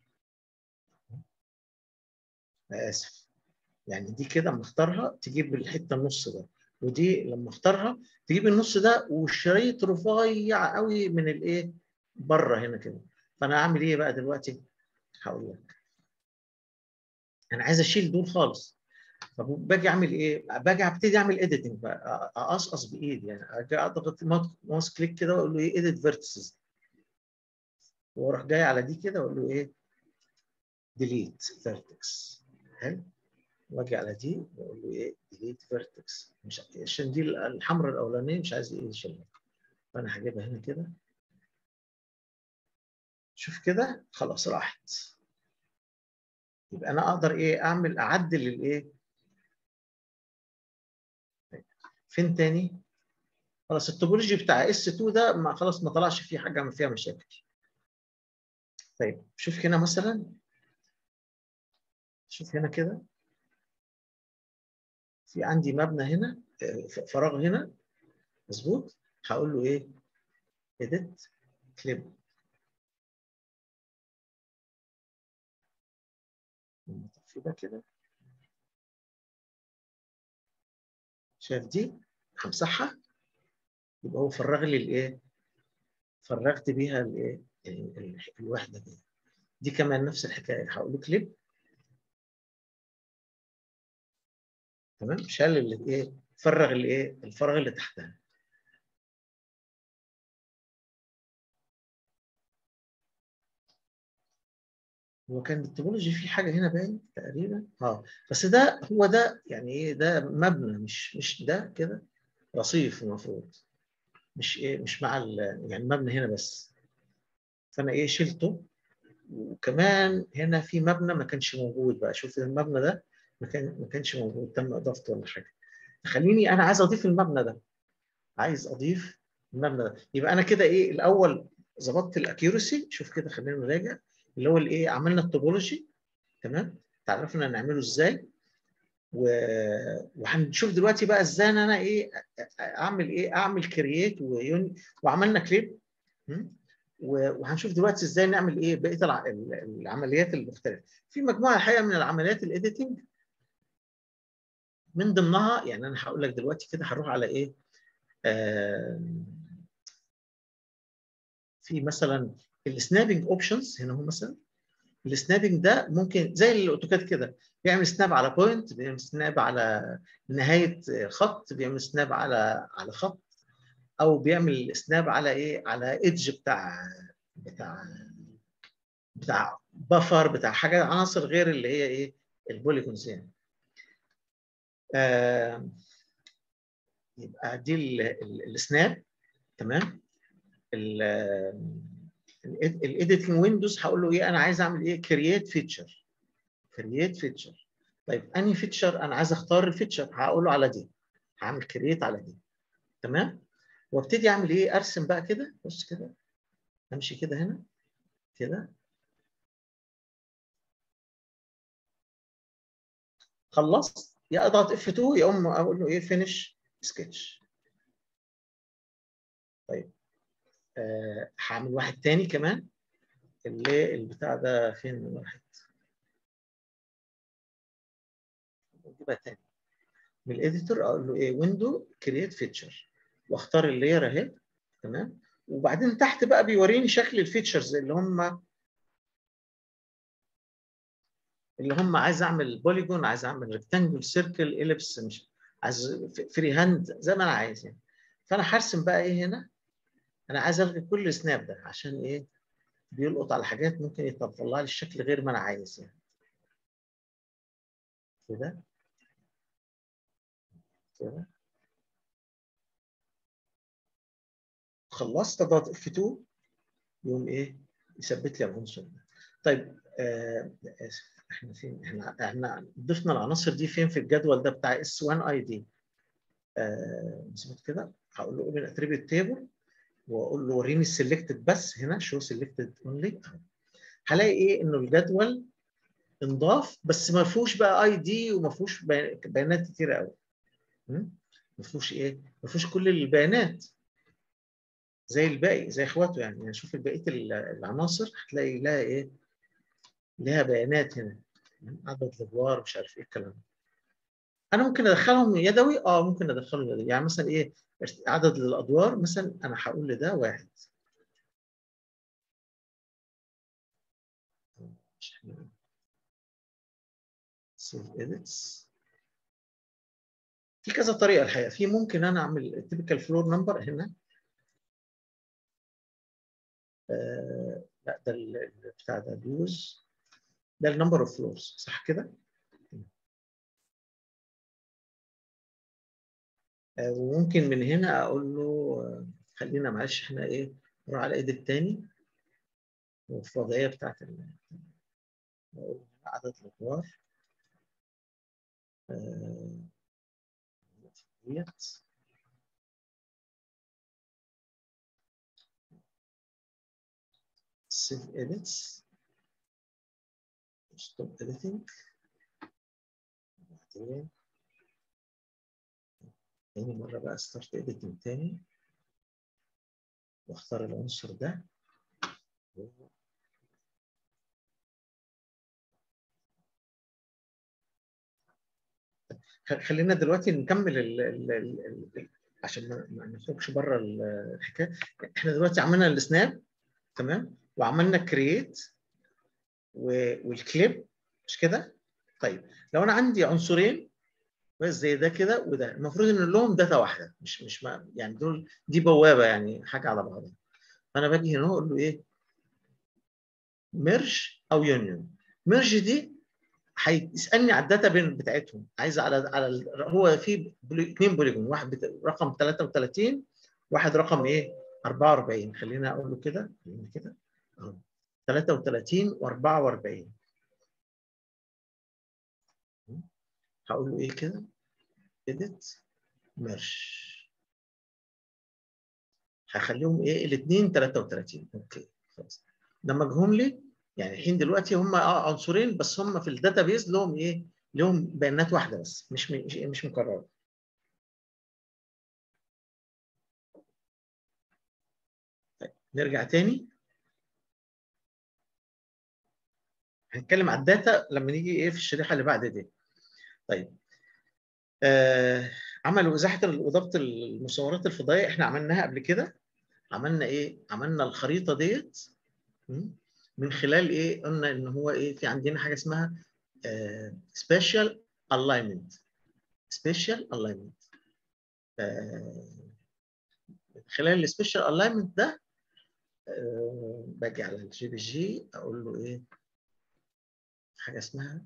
اسف يعني دي كده اما اختارها تجيب الحته النص ده ودي لما اختارها تجيب النص ده وشريط رفيع قوي من الايه بره هنا كده. فانا اعمل ايه بقى دلوقتي؟ هقول لك انا عايز اشيل دول خالص. طب باجي اعمل ايه؟ باجي ابتدي اعمل اديتنج بقى، اقصقص بايدي يعني، اجي اضغط ماوس كليك كده واقول له ايه اديت فيرتسز، واروح جاي على دي كده واقول له ايه ديليت فيرتكس. حلو. واجي على دي واقول له ايه ديليت فيرتكس، مش عشان دي الحمراء الاولانيه مش عايز ايه يشيلها، فانا هجيبها هنا كده. شوف كده خلاص راحت. يبقى انا اقدر ايه اعمل اعدل الايه. فين تاني؟ خلاص التوبولوجي بتاع اس 2 ده ما خلاص ما طلعش فيه حاجه فيها مشاكل. طيب شوف هنا مثلا، شوف هنا كده في عندي مبنى هنا فراغ هنا مظبوط. هقول له ايه edit clip. في ده كده شايف دي همسحها، يبقى هو فرغ لي الايه، فرغت بيها الايه الوحده دي. دي كمان نفس الحكايه، هقول له كليب. تمام. شال الايه، فرغ الايه الفراغ اللي تحتها. هو كان التكنولوجي في حاجه هنا باين تقريبا بس ده هو ده يعني ايه، ده مبنى مش ده كده رصيف المفروض، مش ايه مش مع يعني المبنى هنا بس. فانا ايه شلته. وكمان هنا في مبنى ما كانش موجود بقى، شوف المبنى ده ما كانش موجود، تم اضافته ولا حاجه. خليني انا عايز اضيف المبنى ده، عايز اضيف المبنى ده. يبقى انا كده ايه الاول ظبطت الاكيورسي. شوف كده خلينا نراجع اللي هو الايه عملنا التوبولوجي تمام، تعرفنا نعمله ازاي. وهنشوف دلوقتي بقى ازاي انا ايه اعمل ايه، اعمل كرييت وعملنا كليب. وهنشوف دلوقتي ازاي نعمل ايه بقيه العمليات المختلفه. في مجموعه الحقيقه من العمليات الايديتنج، من ضمنها يعني انا هقول لك دلوقتي كده هنروح على ايه. في مثلا السنابنج اوبشنز هنا. هو مثلا السنابنج ده ممكن زي الاوتوكاد كده، بيعمل سناب على بوينت، بيعمل سناب على نهايه خط، بيعمل سناب على خط، او بيعمل سناب على ايه على ايدج بتاع بتاع بفر بتاع حاجه عناصر غير اللي هي ايه البوليجونز يعني. يبقى دي السناب تمام. الايديتنج ويندوز هقول له ايه انا عايز اعمل ايه كرييت فيتشر. كرييت فيتشر. طيب انهي فيتشر انا عايز اختار الفيتشر، هقول له على دي، هعمل كرييت على دي تمام. وابتدي اعمل ايه ارسم بقى كده. بص كده امشي كده هنا كده. خلصت يا اضغط اف 2 يا اقول له ايه فينيش سكتش. طيب هعمل واحد تاني كمان. اللي البتاع ده فين الواحد، نجيبها تاني من الايديتور. اقول له ايه ويندو كرييت فيتشر، واختار اللاير اهي تمام. وبعدين تحت بقى بيوريني شكل الفيتشرز اللي هم عايز اعمل بوليجون، عايز اعمل ريكتانجل سيركل اليبس، مش عايز فري هاند زي ما انا عايز يعني. فانا هرسم بقى ايه هنا. انا عايز الغي كل سناب ده عشان ايه بيلقط على حاجات ممكن يطلع لي الشكل غير ما انا عايز يعني. كده كده خلصت اضغط اف 2 يقوم ايه يثبت لي العنصر ده. طيب اسف احنا فين، احنا ضفنا العناصر دي فين في الجدول ده بتاع اس 1 اي دي. مظبوط كده. هقول له اوبن اتريبيوت تيبل واقول له وريني السلكتد بس هنا شو سلكتد اونلي. هلاقي ايه انه الجدول انضاف بس ما فيهوش بقى اي دي وما فيهوش بيانات كتيره قوي. ما فيهوش ايه ما فيهوش كل البيانات زي الباقي زي اخواته يعني شوف بقيه العناصر هتلاقي لها ايه لها بيانات هنا، عدد الادوار مش عارف ايه الكلام ده. انا ممكن ادخلهم يدوي ممكن ادخلهم يدوي يعني مثلا ايه عدد الادوار مثلا انا هقول لده واحد. سيف اديتس في كذا طريقه الحقيقه. في ممكن انا اعمل تيبيكال فلور نمبر هنا. لا ده بتاع ده اليوز، ده النمبر اوف فلورز صح كده؟ وممكن من هنا اقول له خلينا معلش احنا ايه نروح على ايد التاني والفضائيه بتاعت عدد الادوار ديت. save edits stop editing. وبعدين تاني مرة بقى start editing تاني واختار العنصر ده. خلينا دلوقتي نكمل عشان ما نخرجش بره الحكايه. احنا دلوقتي عملنا السناب تمام، وعملنا كرييت والكليب مش كده؟ طيب لو انا عندي عنصرين بس زي ده كده وده، المفروض ان لهم داتا واحده، مش ما يعني دول دي بوابه يعني حاجه على بعضها. فانا باجي هنا اقول له ايه؟ ميرج او يونيون. ميرج دي هيسالني على الداتا بتاعتهم، عايز على هو في اثنين بوليجون، واحد رقم 33 واحد رقم ايه 44. خلينا اقول له كده اهو 33 و44. هقول له ايه كده edit merge. هخليهم ايه الاثنين 33. اوكي خلاص دمجهم لي. يعني الحين دلوقتي هم عنصرين بس هم في الداتابيز لهم ايه؟ لهم بيانات واحده بس مش مكرره. طيب نرجع تاني هنتكلم على الداتا لما نيجي ايه في الشريحه اللي بعد دي. طيب عملوا ازاحه واضافه المصورات الفضائيه احنا عملناها قبل كده. عملنا ايه؟ عملنا الخريطه ديت من خلال ايه؟ قلنا ان هو ايه في عندنا حاجه اسمها سبيشال الاينمنت. سبيشال الاينمنت من خلال السبيشال الاينمنت ده باجي على الجي بي جي اقول له ايه؟ حاجه اسمها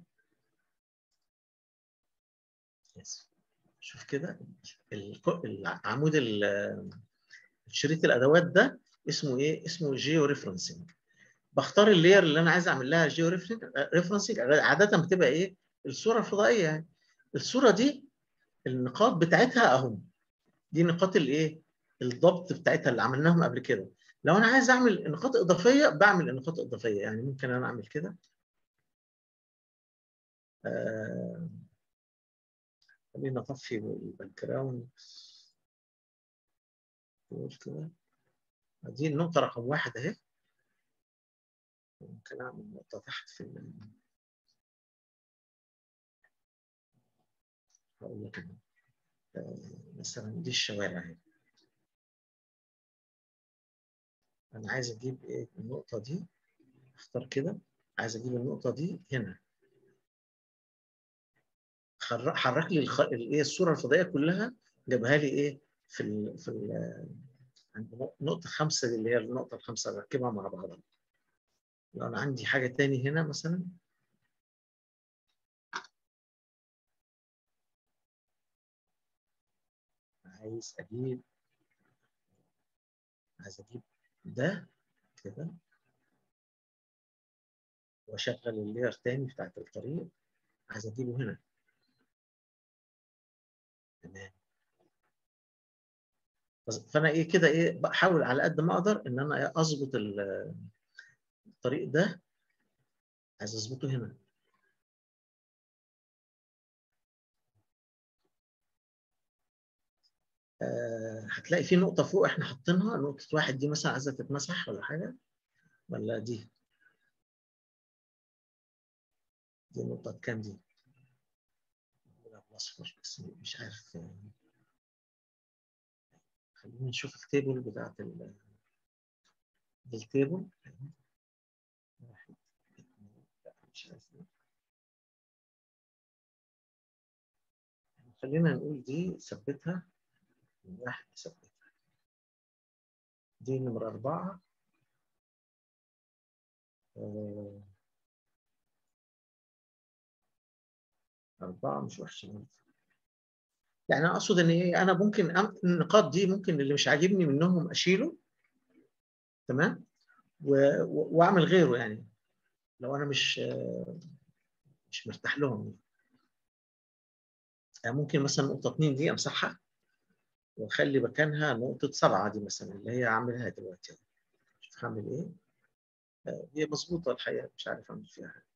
شوف كده العمود شريط الادوات ده اسمه ايه؟ اسمه جيو ريفرنسنج. بختار اللاير اللي انا عايز اعمل لها جيو ريفرنسنج. عاده بتبقى ايه؟ الصوره الفضائيه يعني. الصوره دي النقاط بتاعتها اهو، دي نقاط الايه؟ الضبط بتاعتها اللي عملناهم قبل كده. لو انا عايز اعمل نقاط اضافيه بعمل نقاط اضافيه. يعني ممكن انا اعمل كده خلينا اطفي الباك جراوند كده. دي النقطه رقم واحد اهي. ممكن اعمل نقطه تحت في هقول لك مثلا دي الشوارع اهي. انا عايز اجيب ايه النقطه دي، اختار كده عايز اجيب النقطه دي هنا. حرك لي الايه الصوره الفضائيه كلها، جابها لي ايه عند نقطه 5 دي اللي هي النقطه الخامسه ركبها مع بعضها. لو انا عندي حاجه تاني هنا مثلا عايز اجيب ده كده واشغل اللير تاني بتاعت الطريق. عايز اجيبه هنا تمام. فانا ايه كده ايه بحاول على قد ما اقدر ان انا اظبط الطريق ده. عايز اظبطه هنا. هتلاقي في نقطة فوق احنا حاطينها نقطة واحد دي مثلا عايزة تتمسح ولا حاجة، ولا دي النقطة كام دي؟ اصفر بس مش عارف. خلينا نشوف التيبل بتاعت التيبل. واحد مش عارف. خلينا نقول دي ثبتها من واحد، ثبتها دي نمرة 4. 4 مش وحشة. يعني أنا أقصد إن إيه، أنا ممكن النقاط دي ممكن اللي مش عاجبني منهم أشيله، تمام، وأعمل غيره يعني لو أنا مش مرتاح لهم. يعني ممكن مثلا نقطة 2 دي أمسحها وأخلي مكانها نقطة 7 دي مثلا اللي هي عاملها دلوقتي. شوف هعمل إيه. هي مظبوطة الحقيقة، مش عارف أعمل فيها حاجة.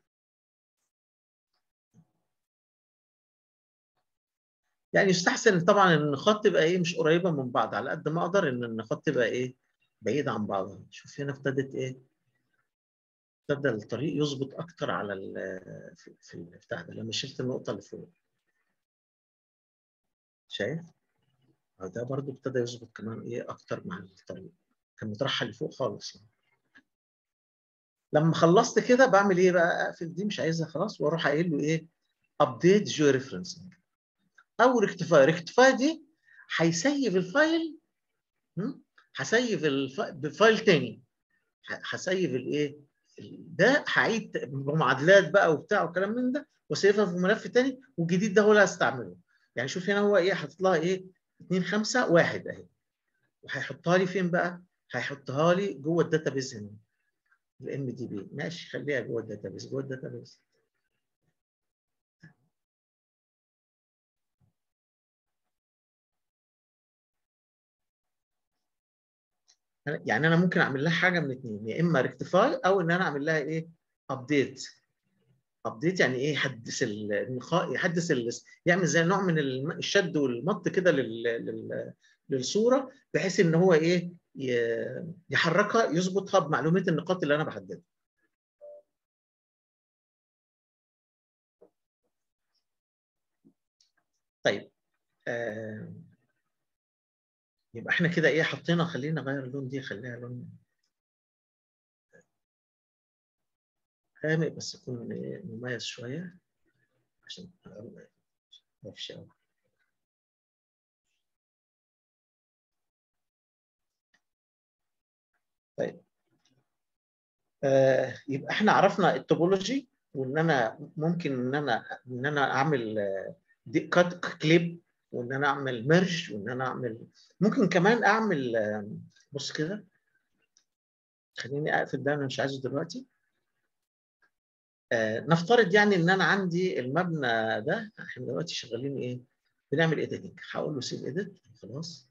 يعني يستحسن طبعا ان النقاط تبقى ايه مش قريبه من بعض، على قد ما اقدر ان النقاط تبقى ايه بعيده عن بعضها. شوف هنا ابتدت ايه، ابتدى الطريق يظبط اكتر على في البتاع ده لما شلت النقطه اللي فوق. شايف؟ ده برضو ابتدى يظبط كمان ايه اكتر مع الطريق، كان مترحل لفوق خالص يعني. لما خلصت كده بعمل ايه بقى، اقفل دي مش عايزها خلاص، واروح قايل له ايه ابديت جيو ريفرنسنج او ريكتيفاي. ريكتيفاي دي هيسيف الفايل، هسيف بفايل تاني، هسيف الايه ده، هعيد بمعادلات بقى وبتاع وكلام من ده واسيفها في ملف تاني، والجديد ده هو اللي هستعمله. يعني شوف هنا هو ايه حاطط لها ايه 2 5 1 اهي، وهيحطها لي فين بقى؟ هيحطها لي جوه الداتابيز هنا الام دي بي. ماشي، خليها جوه الداتابيز، جوه الداتابيز. يعني انا ممكن اعمل لها حاجه من اثنين، يا اما ريكتيفاي او ان انا اعمل لها ايه ابديت. ابديت يعني ايه، يحدث النقاء، يحدث يعمل زي نوع من الشد والمط كده للصوره، بحيث ان هو ايه يحركها يظبطها بمعلومات النقاط اللي انا بحددها. طيب يبقى احنا كده ايه حطينا، خلينا نغير اللون دي، خليها لون غامق بس يكون مميز شويه عشان ما فيش قوي. طيب يبقى احنا عرفنا التوبولوجي، وان انا ممكن ان انا اعمل دي كات كليب، وان انا اعمل ميرج، وان انا اعمل ممكن كمان اعمل بص كده، خليني اقفل ده انا مش عايزه دلوقتي. نفترض يعني ان انا عندي المبنى ده، احنا دلوقتي شغالين ايه بنعمل ايديتنج، هقول له سيف ايديت خلاص.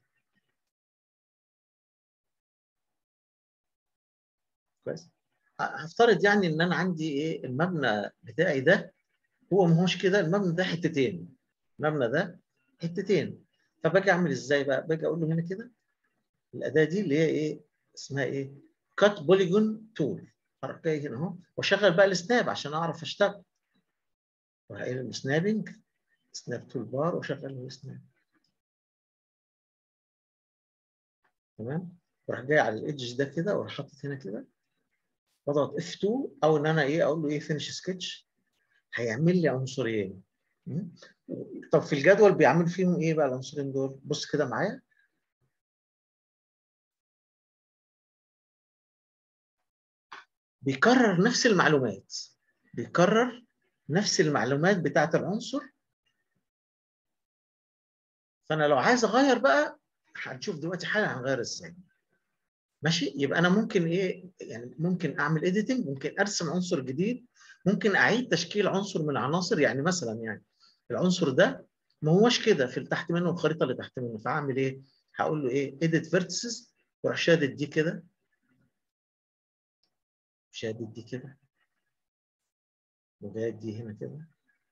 كويس. هفترض يعني ان انا عندي ايه المبنى بتاعي ده، هو ما هوش كده، المبنى ده حتتين، المبنى ده حتتين. فباجي اعمل ازاي بقى، باجي اقول له هنا كده الاداه دي اللي هي ايه اسمها ايه كات بوليجون تول، اروح جاي هنا اهو واشغل بقى السناب عشان اعرف اشتغل، واروح قايل السنابنج سناب تول بار واشغل السناب. تمام، واروح جاي على الايدج ده كده واروح حاطط هنا كده، بضغط F2 او ان انا ايه اقول له ايه فينش سكتش، هيعمل لي عنصرين. طب في الجدول بيعمل فيهم ايه بقى العنصرين دول؟ بص كده معايا، بيكرر نفس المعلومات، بيكرر نفس المعلومات بتاعه العنصر. فانا لو عايز اغير بقى هنشوف دلوقتي حالا هنغير ازاي. ماشي، يبقى انا ممكن ايه يعني ممكن اعمل اديتنج، ممكن ارسم عنصر جديد، ممكن اعيد تشكيل عنصر من العناصر. يعني مثلا يعني العنصر ده ما هوش كده في تحت منه الخريطه اللي تحت منه، فاعمل ايه؟ هقول له ايه اديت فيرتسز، واروح شادد دي كده، شادد دي كده، وجايب دي هنا كده،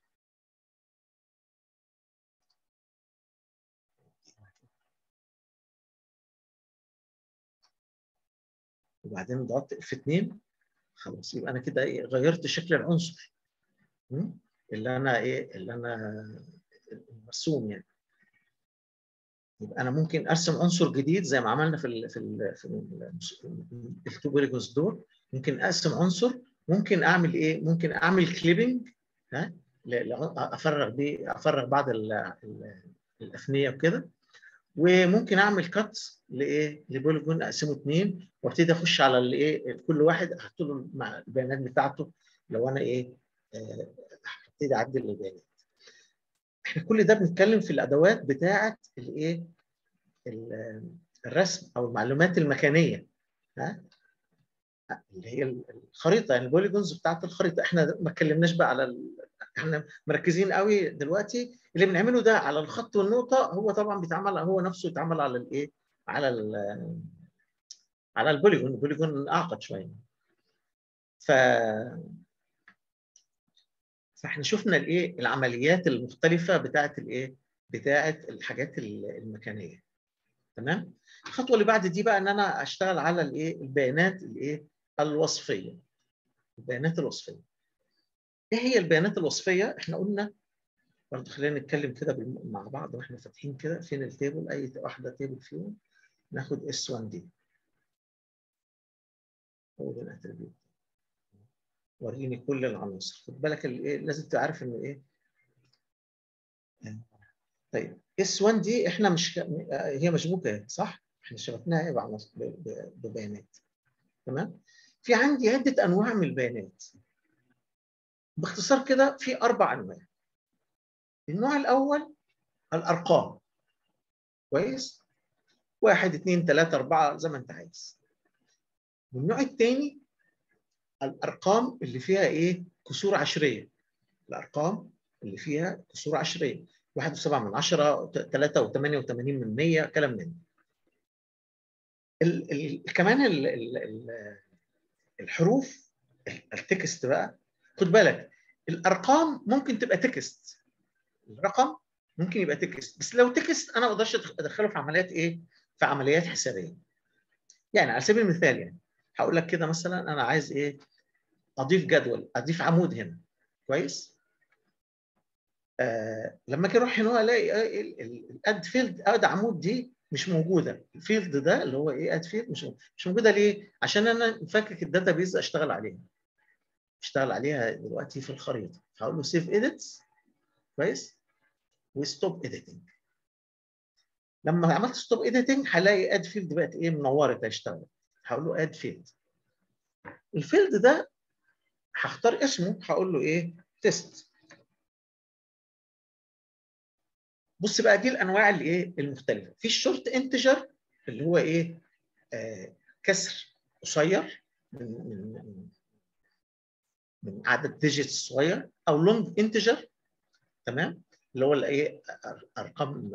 وبعدين ضغطت F2 خلاص. يبقى انا كده ايه غيرت شكل العنصر اللي انا ايه اللي انا مرسوم يعني. يبقى انا ممكن ارسم عنصر جديد زي ما عملنا في التو بوليجونز دول. ممكن اقسم عنصر، ممكن اعمل ايه؟ ممكن اعمل كليبنج، ها، افرغ بعض الافنيه وكده. وممكن اعمل كات لايه؟ لبوليجون اقسمه 2 وابتدي اخش على الايه، كل واحد احط له مع البيانات بتاعته. لو انا ايه هبتدي اعدل البيانات. احنا كل ده بنتكلم في الادوات بتاعه الايه، الرسم او المعلومات المكانيه، ها، اللي هي الخريطه، يعني البوليجونز بتاعه الخريطه. احنا ما اتكلمناش بقى على احنا مركزين قوي دلوقتي اللي بنعمله ده على الخط والنقطه. هو طبعا بيتعمل، هو نفسه يتعمل على الايه، على على البوليجون. البوليجون اعقد شويه. فاحنا شفنا الايه، العمليات المختلفه بتاعه الايه، بتاعه الحاجات المكانيه. تمام. الخطوه اللي بعد دي بقى ان انا اشتغل على الايه، البيانات الايه، الوصفيه. البيانات الوصفيه. ايه هي البيانات الوصفيه؟ احنا قلنا برضه، خلينا نتكلم كده مع بعض واحنا فاتحين كده. فين التيبل؟ اي واحده تيبل فيهم. ناخد اس 1 دي، هو ده الاتريبيوت. وريني كل العناصر. خد بالك الايه، لازم تعرف انه ايه. طيب اس 1 دي احنا مش هي مشبوكه صح؟ احنا شبكناها ايه بعناصر ببيانات. تمام. في عندي عده انواع من البيانات. باختصار كده في 4 انواع. النوع الاول الارقام. كويس؟ 1 2 3 4 زي ما انت عايز. والنوع الثاني الارقام اللي فيها ايه؟ كسور عشريه. الارقام اللي فيها كسور عشريه، 1.7 3.88 كلام من كمان الحروف، التكست بقى. خد بالك الارقام ممكن تبقى تكست. الرقم ممكن يبقى تكست، بس لو تكست انا ما اقدرش ادخله في عمليات ايه؟ في عمليات حسابيه. يعني على سبيل المثال، يعني هقول لك كده مثلا انا عايز ايه؟ اضيف جدول، اضيف عمود هنا. كويس؟ لما اجي اروح هنا الاقي الاد فيلد، اد عمود دي مش موجوده. الفيلد ده اللي هو ايه، اد فيلد مش موجوده. ليه؟ عشان انا مفكك الداتا بيز اشتغل عليها. اشتغل عليها دلوقتي في الخريطه. هقول له سيف ايديتس. كويس؟ وستوب ايديتنج. لما عملت ستوب ايديتنج هلاقي اد فيلد بقت ايه، منوره هتشتغل. هقول له اد فيلد. الفيلد ده هختار اسمه، هقول له ايه؟ تيست. بص بقى، دي الانواع اللي ايه، المختلفه. في الشورت انتجر اللي هو ايه، كسر قصير من عدد ديجيتس صغير، او لونج انتجر. تمام. اللي هو الايه، ارقام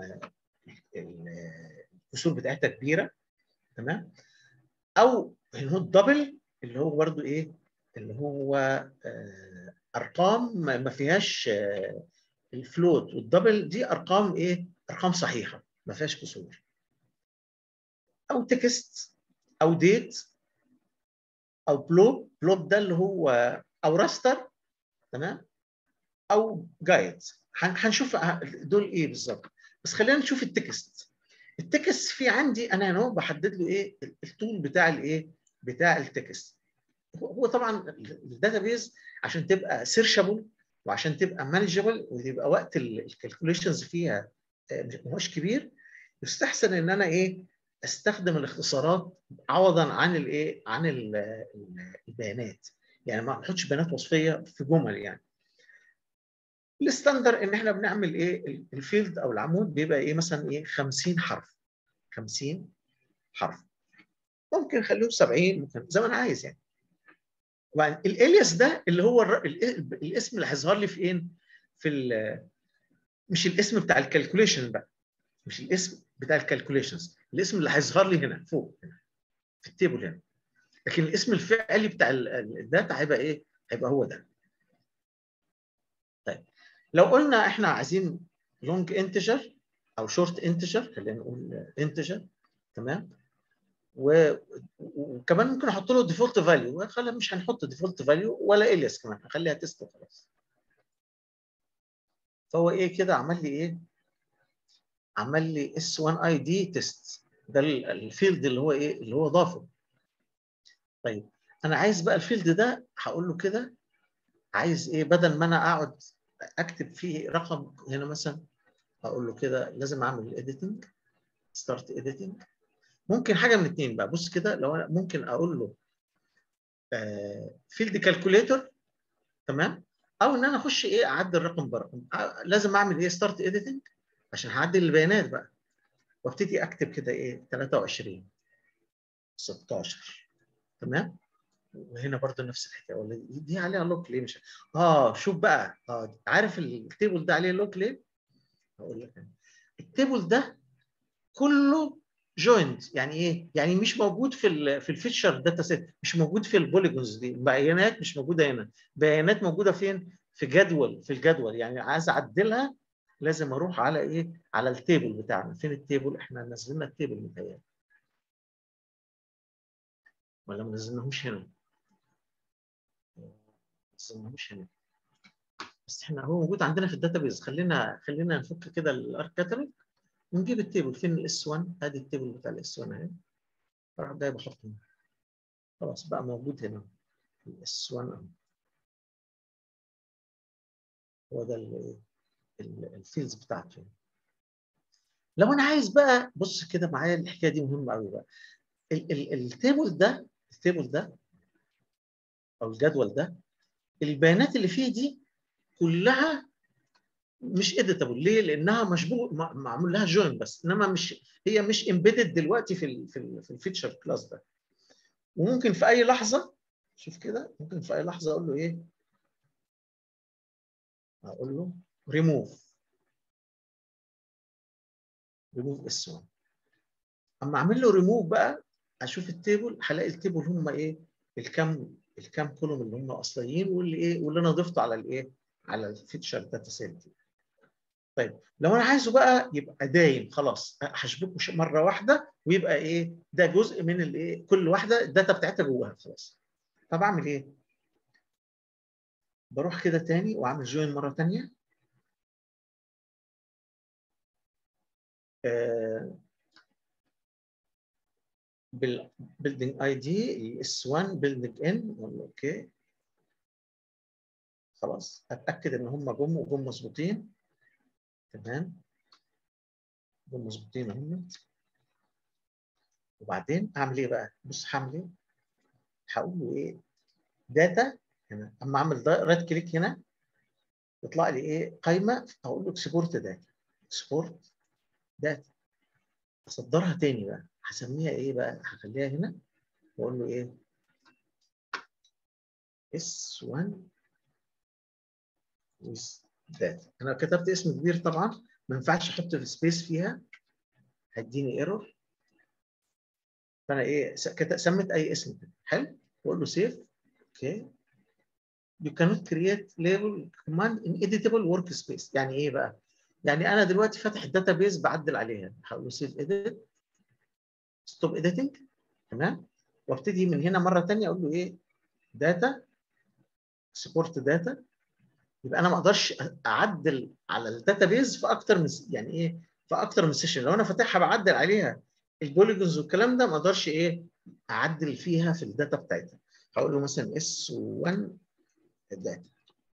الكسور بتاعتها كبيره. تمام. او النوت دبل اللي هو برضو ايه، اللي هو ارقام ما فيهاش الفلوت. والدبل دي ارقام ايه، ارقام صحيحه ما فيهاش كسور. او تكست، او ديت، او بلوب. بلوب ده اللي هو، او راستر. تمام. او جايد. هنشوف دول ايه بالظبط. بس خلينا نشوف التكست. التكست في عندي انا هنا بحدد له ايه، الطول بتاع الايه، بتاع التكست. هو طبعا الداتابيز عشان تبقى سيرشابل وعشان تبقى مانجبل ويبقى وقت الكالكوليشنز فيها مش كبير، يستحسن ان انا ايه، استخدم الاختصارات عوضا عن الايه، عن البيانات. يعني ما احطش بيانات وصفيه في جمل. يعني الستاندر ان احنا بنعمل ايه، الفيلد او العمود بيبقى ايه، مثلا ايه، 50 حرف. 50 حرف. ممكن نخليهم 70، ممكن زي ما انا عايز يعني. وبعدين الالياس ده اللي هو الاسم اللي هيظهر لي فين، في مش الاسم بتاع الكالكوليشن بقى، مش الاسم بتاع الكالكوليشنز، الاسم اللي هيظهر لي هنا فوق هنا في التيبل هنا. لكن الاسم الفعلي بتاع الداتا هيبقى ايه، هيبقى هو ده. طيب لو قلنا احنا عايزين لونج انتجر او شورت انتجر، خلينا نقول انتجر. تمام. وكمان ممكن احط له ديفولت فاليو. خلينا مش هنحط ديفولت فاليو ولا الياس، كمان هخليها تيست وخلاص. فهو ايه كده، عمل لي ايه، عمل لي اس 1 اي دي تيست. ده الفيلد اللي هو ايه، اللي هو ضافه. طيب انا عايز بقى الفيلد ده، هقول له كده عايز ايه، بدل ما انا اقعد اكتب فيه رقم هنا مثلا، اقول له كده لازم اعمل اديتنج، ستارت اديتنج. ممكن حاجه من الاثنين بقى، بص كده، لو انا ممكن اقول له فيلد كالكوليتر، تمام، او ان انا اخش ايه اعدل رقم برقم. لازم اعمل ايه ستارت اديتنج عشان هعدل البيانات بقى، وابتدي اكتب كده ايه 23 16، تمام. وهنا برضه نفس الحكايه، ولا دي عليها لوك ليه؟ مش شوف بقى، عارف التيبل ده عليه لوك ليه؟ هقول لك أنا. التيبل ده كله جوينت، يعني ايه؟ يعني مش موجود في الفيتشر داتا سيت، مش موجود في البوليجونز دي، بيانات مش موجوده هنا، بيانات موجوده فين؟ في جدول، في الجدول. يعني عايز اعدلها لازم اروح على ايه؟ على التيبل بتاعنا. فين التيبل؟ احنا نزلنا التيبل متهيألي ولا ما نزلناهوش هنا؟ ما نزلناهوش هنا، بس احنا هو موجود عندنا في الداتابيز. خلينا نفك كده الارك كاتالوج ونجيب التيبل. فين الاس 1؟ ادي التيبل بتاع الاس 1 اهي، راح جاي بحطه هنا، خلاص بقى موجود هنا الاس 1. هو ده الفيلدز بتاعته. لو انا عايز بقى، بص كده معايا، الحكايه دي مهمه قوي بقى. التيبل ده او الجدول ده، البيانات اللي فيه دي كلها مش اديتابل. ليه؟ لانها معمول لها جوين بس، انما هي مش امبيدد دلوقتي في الفيتشر كلاس ده. وممكن في اي لحظه، شوف كده، ممكن في اي لحظه اقول له ايه؟ اقول له ريموف اس 1. اما اعمل له ريموف بقى، اشوف التيبل، هلاقي التيبل هم ايه؟ الكام كولوم اللي هم اصليين، واللي ايه؟ واللي انا ضفته على الايه؟ على الفيتشر داتا سيت. طيب لو انا عايزه بقى يبقى دايم، خلاص هشبكه مره واحده، ويبقى ايه؟ ده جزء من الايه؟ كل واحده الداتا بتاعتها جواها خلاص. طب اعمل ايه؟ بروح كده تاني واعمل جوين مره ثانيه. بالبيلدنج اي دي اس 1 بيلدنج ان، اوكي. خلاص اتاكد ان هم جم مظبوطين، تمام، جم مظبوطين هم. وبعدين اعمل ايه بقى؟ بص هعمل ايه؟ هقول له ايه؟ داتا هنا. اما اعمل رايت كليك هنا يطلع لي ايه؟ قائمه، اقول له اكسبورت داتا. اكسبورت داتا، اصدرها تاني بقى. هسميها ايه بقى؟ هخليها هنا واقول له ايه؟ S1 with data. انا كتبت اسم كبير طبعا، ما ينفعش احط في سبيس فيها، هيديني ايرور. فانا ايه؟ سميت اي اسم كده، حلو، واقول له سيف. اوكي. You cannot create label command in editable workspace. يعني ايه بقى؟ يعني انا دلوقتي فاتح الداتابيز بعدل عليها، هقول له سيف اديت، ستوب اديتنج، تمام، وابتدي من هنا مره ثانيه اقول له ايه؟ داتا، سبورت داتا. يبقى انا ما اقدرش اعدل على الداتابيز في اكتر من، يعني ايه؟ في اكتر من سيشن. لو انا فاتحها بعدل عليها البوليجونز والكلام ده، ما اقدرش ايه؟ اعدل فيها في الداتا بتاعتها. هقول له مثلا اس 1 داتا،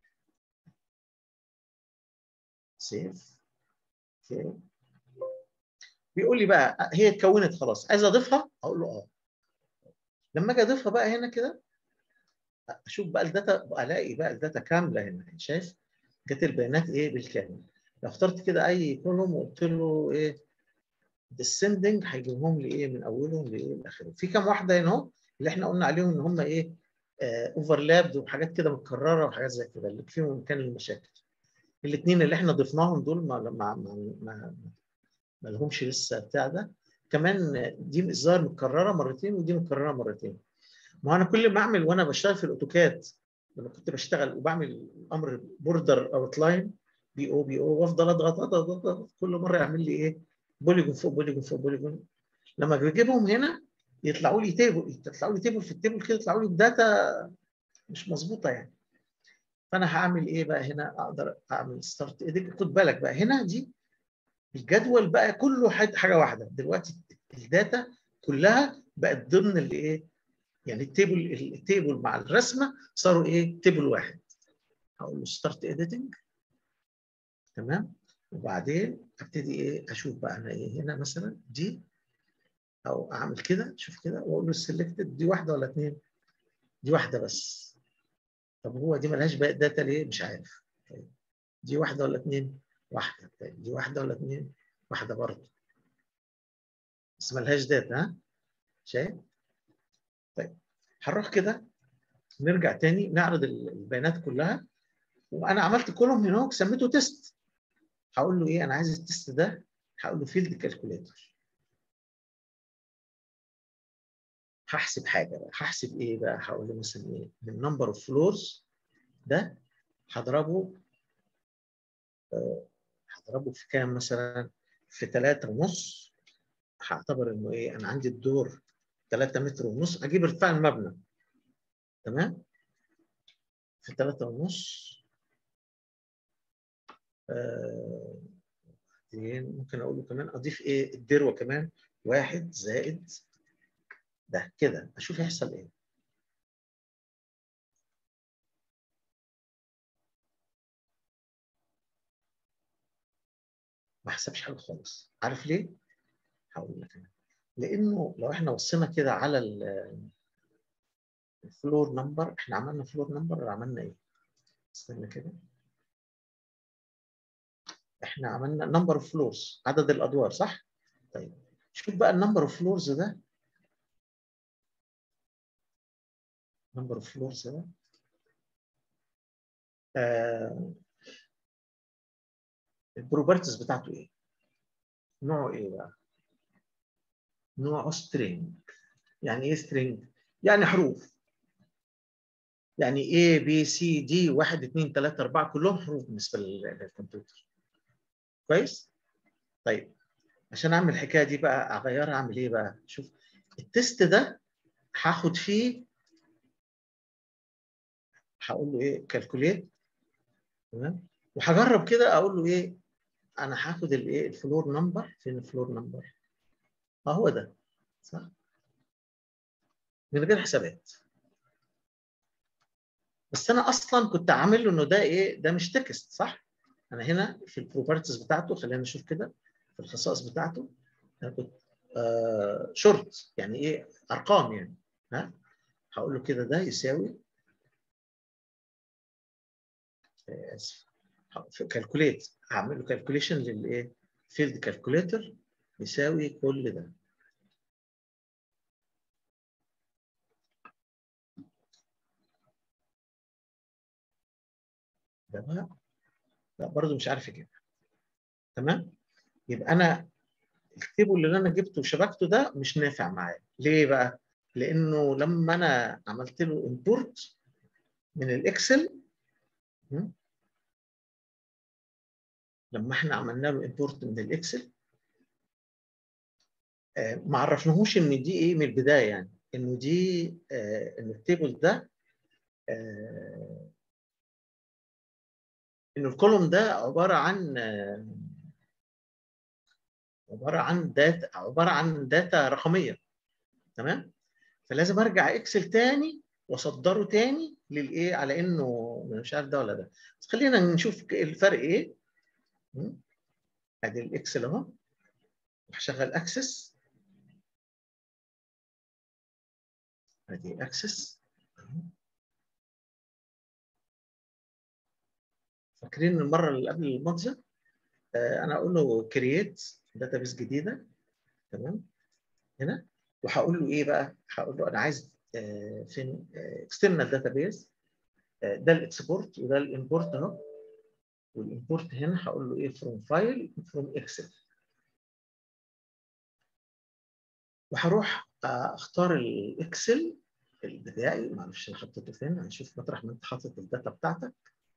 سيف. اوكي. بيقول لي بقى هي اتكونت خلاص، عايز اضيفها؟ اقول له لما اجي اضيفها بقى هنا كده، اشوف بقى الداتا، الاقي بقى الداتا كامله هنا، شايف؟ جت البيانات ايه؟ بالكامل. لو اخترت كده اي كولوم وقلت له ايه؟ descending، هيجيبهم لي ايه؟ من اولهم لايه؟ لاخرهم. في كام واحده هنا اهو اللي احنا قلنا عليهم ان هم ايه؟ اوفرلابد وحاجات كده متكرره وحاجات زي كده، اللي فيهم كان المشاكل. الاثنين اللي احنا ضفناهم دول ما لهمش لسه بتاع ده. كمان دي الظاهر متكرره مرتين، ودي متكرره مرتين. ما انا كل ما اعمل وانا بشتغل في الاوتوكاد، لما كنت بشتغل وبعمل امر بوردر اوت لاين، بي او، وافضل اضغط اضغط اضغط، كل مره يعمل لي ايه؟ بوليجون فوق بوليجون فوق بوليجون. لما بجيبهم هنا يطلعوا لي تيبل في التيبل كده، يطلعوا لي بداتا مش مظبوطه يعني. فانا هعمل ايه بقى هنا؟ اقدر اعمل ستارت اديت. خد بالك بقى هنا دي الجدول بقى كله حاجه واحده دلوقتي. الداتا كلها بقت ضمن الايه؟ يعني التيبل مع الرسمه صاروا ايه؟ تيبل واحد. هقول له ستارت اديتنج، تمام. وبعدين ابتدي ايه اشوف بقى انا ايه هنا مثلا دي، او اعمل كده شوف كده واقول له سيلكتد دي واحده ولا اثنين؟ دي واحده بس. طب هو دي ملهاش باقي داتا ليه؟ مش عارف. طيب دي واحده ولا اثنين؟ واحده. طيب دي واحده ولا اثنين؟ واحده برضه، بس ملهاش داتا. ها شايف؟ طيب هنروح كده نرجع تاني نعرض البيانات كلها، وانا عملت كولوم هنا سميته تيست. هقول له ايه؟ انا عايز التيست ده، هقول له فيلد كالكوليتر. هحسب حاجه بقى، هحسب ايه بقى؟ هقول له مثلا ايه؟ من نمبر اوف فلورز ده هضربه هضربه في كام مثلا؟ في 3.5. هعتبر انه ايه؟ انا عندي الدور 3 متر ونص، اجيب ارتفاع المبنى. تمام؟ في 3.5. ممكن اقول له كمان اضيف ايه؟ الذروه كمان 1 زائد ده كده، اشوف هيحصل ايه. ما حسبش حاجه خالص. عارف ليه؟ هقول لك انا. لانه لو احنا بصينا كده على الفلور نمبر، احنا عملنا فلور نمبر ولا عملنا ايه؟ استنى كده. احنا عملنا نمبر اوف فلورز، عدد الادوار، صح؟ طيب شوف بقى النمبر اوف فلورز ده. نمبر اوف فلورز ده البروبرتيز بتاعته ايه؟ نوعه ايه بقى؟ نوعه سترينج. يعني ايه سترينج؟ يعني حروف. يعني A B C D 1 2 3 4 كلهم حروف بالنسبه للكمبيوتر. كويس؟ طيب عشان اعمل الحكايه دي بقى اغيرها، اعمل ايه بقى؟ شوف التست ده هاخد فيه، هقول له ايه؟ كالكوليت. تمام؟ وهجرب كده اقول له ايه؟ انا هاخد الايه؟ الفلور نمبر. فين الفلور نمبر؟ هو ده، صح؟ من غير حسابات. بس انا اصلا كنت عامل له انه ده ايه؟ ده مش تكست، صح؟ انا هنا في البروبرتيز بتاعته، خلينا نشوف كده في الخصائص بتاعته. انا كنت شورت، يعني ايه؟ ارقام يعني. ها هقول له كده ده يساوي اسف في كالكوليت. هعمل له كالكوليشن للايه؟ فيلد كالكوليتر يساوي كل ده. ده بقى لا برضه مش عارف اجيبها. تمام؟ يبقى انا التيبل اللي انا جبته وشبكته ده مش نافع معايا. ليه بقى؟ لانه لما انا عملت له امبورت من الاكسل، لما احنا عملنا له امبورت من الاكسل ما عرفناهوش ان دي ايه من البدايه، يعني انه دي ان التيبل ده ان الكولوم ده عباره عن داتا رقميه. تمام؟ فلازم ارجع اكسل تاني واصدره تاني للايه على انه مش عارف ده ولا ده. بس خلينا نشوف الفرق ايه. ادي الاكسل اهو، هشغل اكسس. ادي اكسس. فاكرين المره اللي قبل الماضيه انا اقول له كرييت داتابيس جديده. تمام؟ هنا وهقول له ايه بقى؟ هقول له انا عايز فين اكسترنال داتابيس. ده الاكسبورت وده الامبورت اهو. والامبورت هنا هقول له ايه؟ فروم فايل فروم اكسل. وهروح اختار الاكسل البدائي. معلش انا حطيته فين؟ هنشوف مطرح ما انت حاطط الداتا بتاعتك.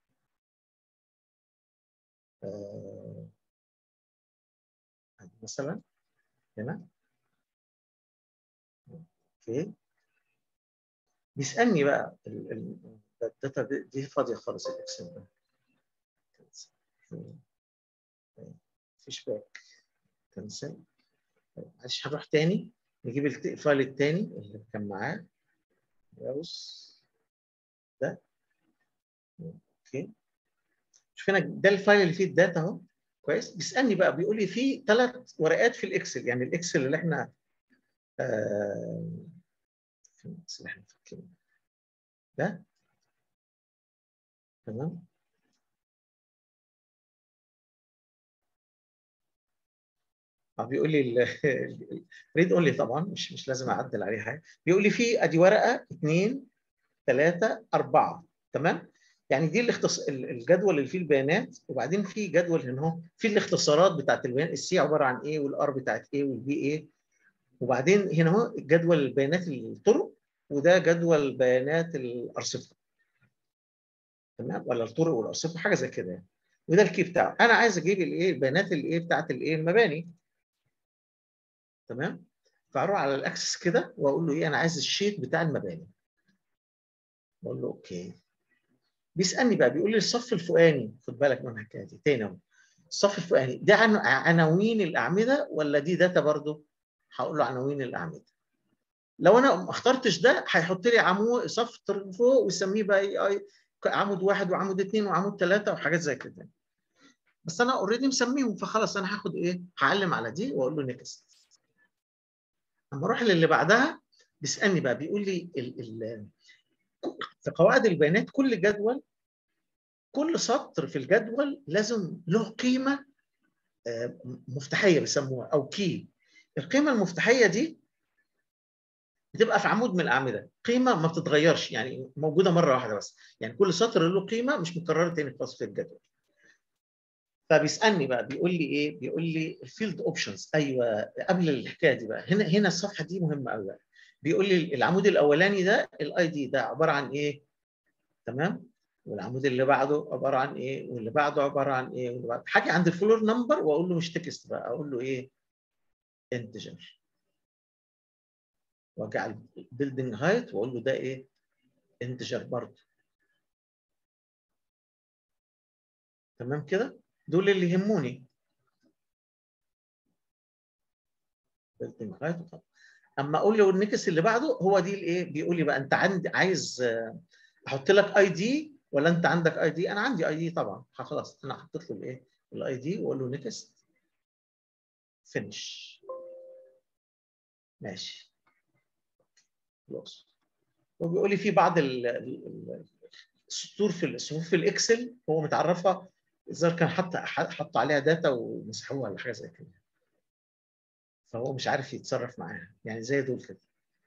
مثلا هنا. اوكي. بيسالني بقى الداتا دي فاضيه خالص الاكسل ده. مفيش باك. كنسل. معلش هنروح تاني نجيب الفايل التاني اللي كان معاه. براوس ده. اوكي. شوف هنا ده الفايل اللي فيه الداتا اهو. كويس. بيسالني بقى بيقول لي في 3 ورقات في الاكسل، يعني الاكسل اللي احنا في الاكسل اللي احنا فاكرينه ده. تمام. بيقول لي ريد اونلي طبعا، مش لازم اعدل عليه حاجه. بيقول لي في ادي ورقه 2 3 4. تمام. يعني دي الجدول اللي فيه البيانات، وبعدين في جدول هنا اهو في الاختصارات بتاعت البيانات، السي عباره عن ايه، والار بتاعت ايه، والبي ايه. وبعدين هنا اهو جدول البيانات الطرق، وده جدول بيانات الارصفه. تمام، ولا الطرق والارصفه حاجه زي كده يعني. وده الكي بتاعه. انا عايز اجيب الايه البيانات الايه بتاعت الايه المباني. تمام. فاروح على الاكسس كده واقول له ايه، انا عايز الشيت بتاع المباني. اقول له اوكي. بيسالني بقى بيقول لي الصف الفوقاني، خد بالك من الحكايه دي تاني اهو. الصف الفوقاني ده عناوين الاعمده ولا دي داتا برضه؟ هقول له عناوين الاعمده. لو انا ما اخترتش ده هيحط لي عمود صف فوق ويسميه بقى اي عمود 1 وعمود 2 وعمود 3 وحاجات زي كده. بس انا اوريدي مسميهم، فخلاص انا هاخد ايه، هعلم على دي واقول له نيكست. اما اروح للي بعدها بيسالني بقى بيقول لي في قواعد البيانات كل جدول، كل سطر في الجدول لازم له قيمه مفتاحيه بيسموها او كي. القيمه المفتاحيه دي بتبقى في عمود من الاعمده، قيمه ما بتتغيرش، يعني موجوده مره واحده بس، يعني كل سطر له قيمه مش متكرره تاني خالص في الجدول. فبيسالني بقى بيقول لي ايه، بيقول لي الفيلد اوبشنز. ايوه، قبل الحكايه دي بقى هنا الصفحه دي مهمه قوي بقى. بيقول لي العمود الاولاني ده الاي دي ده عباره عن ايه. تمام. والعمود اللي بعده عباره عن ايه، واللي بعده عباره عن ايه، واللي بعده حاجه عند الفلور نمبر، واقول له مش تكست بقى، اقول له ايه، انتجر. وارجع البيلدنج هايت واقول له ده ايه، انتجر برضه. تمام كده. دول اللي يهموني. بيلدنج هايت. اما اقول له النكس اللي بعده هو دي الايه، بيقول لي بقى انت عايز احط لك اي دي ولا انت عندك اي دي. انا عندي اي دي طبعا. خلاص انا حطيت له الايه الاي دي واقول له نكست فينش. ماشي. خلاص. وبيقول لي في بعض السطور في الصفوف في الاكسل هو متعرفها، الظاهر كان حط عليها داتا ومسحوها ولا حاجه زي كده، فهو مش عارف يتصرف معاها، يعني زي دول كده.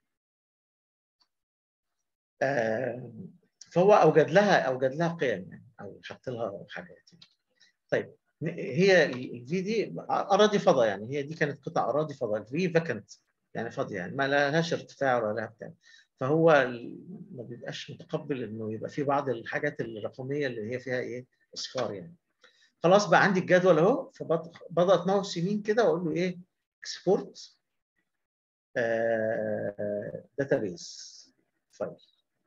فهو اوجد لها قيم يعني، او حط لها حاجات يعني. طيب هي الفي دي اراضي فضاء، يعني هي دي كانت قطع اراضي فضاء، الفي فاكنت يعني فاضيه، يعني ما لهاش ارتفاع ولا لها بتاع. فهو ما بيبقاش متقبل انه يبقى في بعض الحاجات الرقميه اللي هي فيها ايه، اصفار يعني. خلاص بقى عندي الجدول اهو، فبضغط ماوس يمين كده واقول له ايه، اكسبورت داتابيز فايل،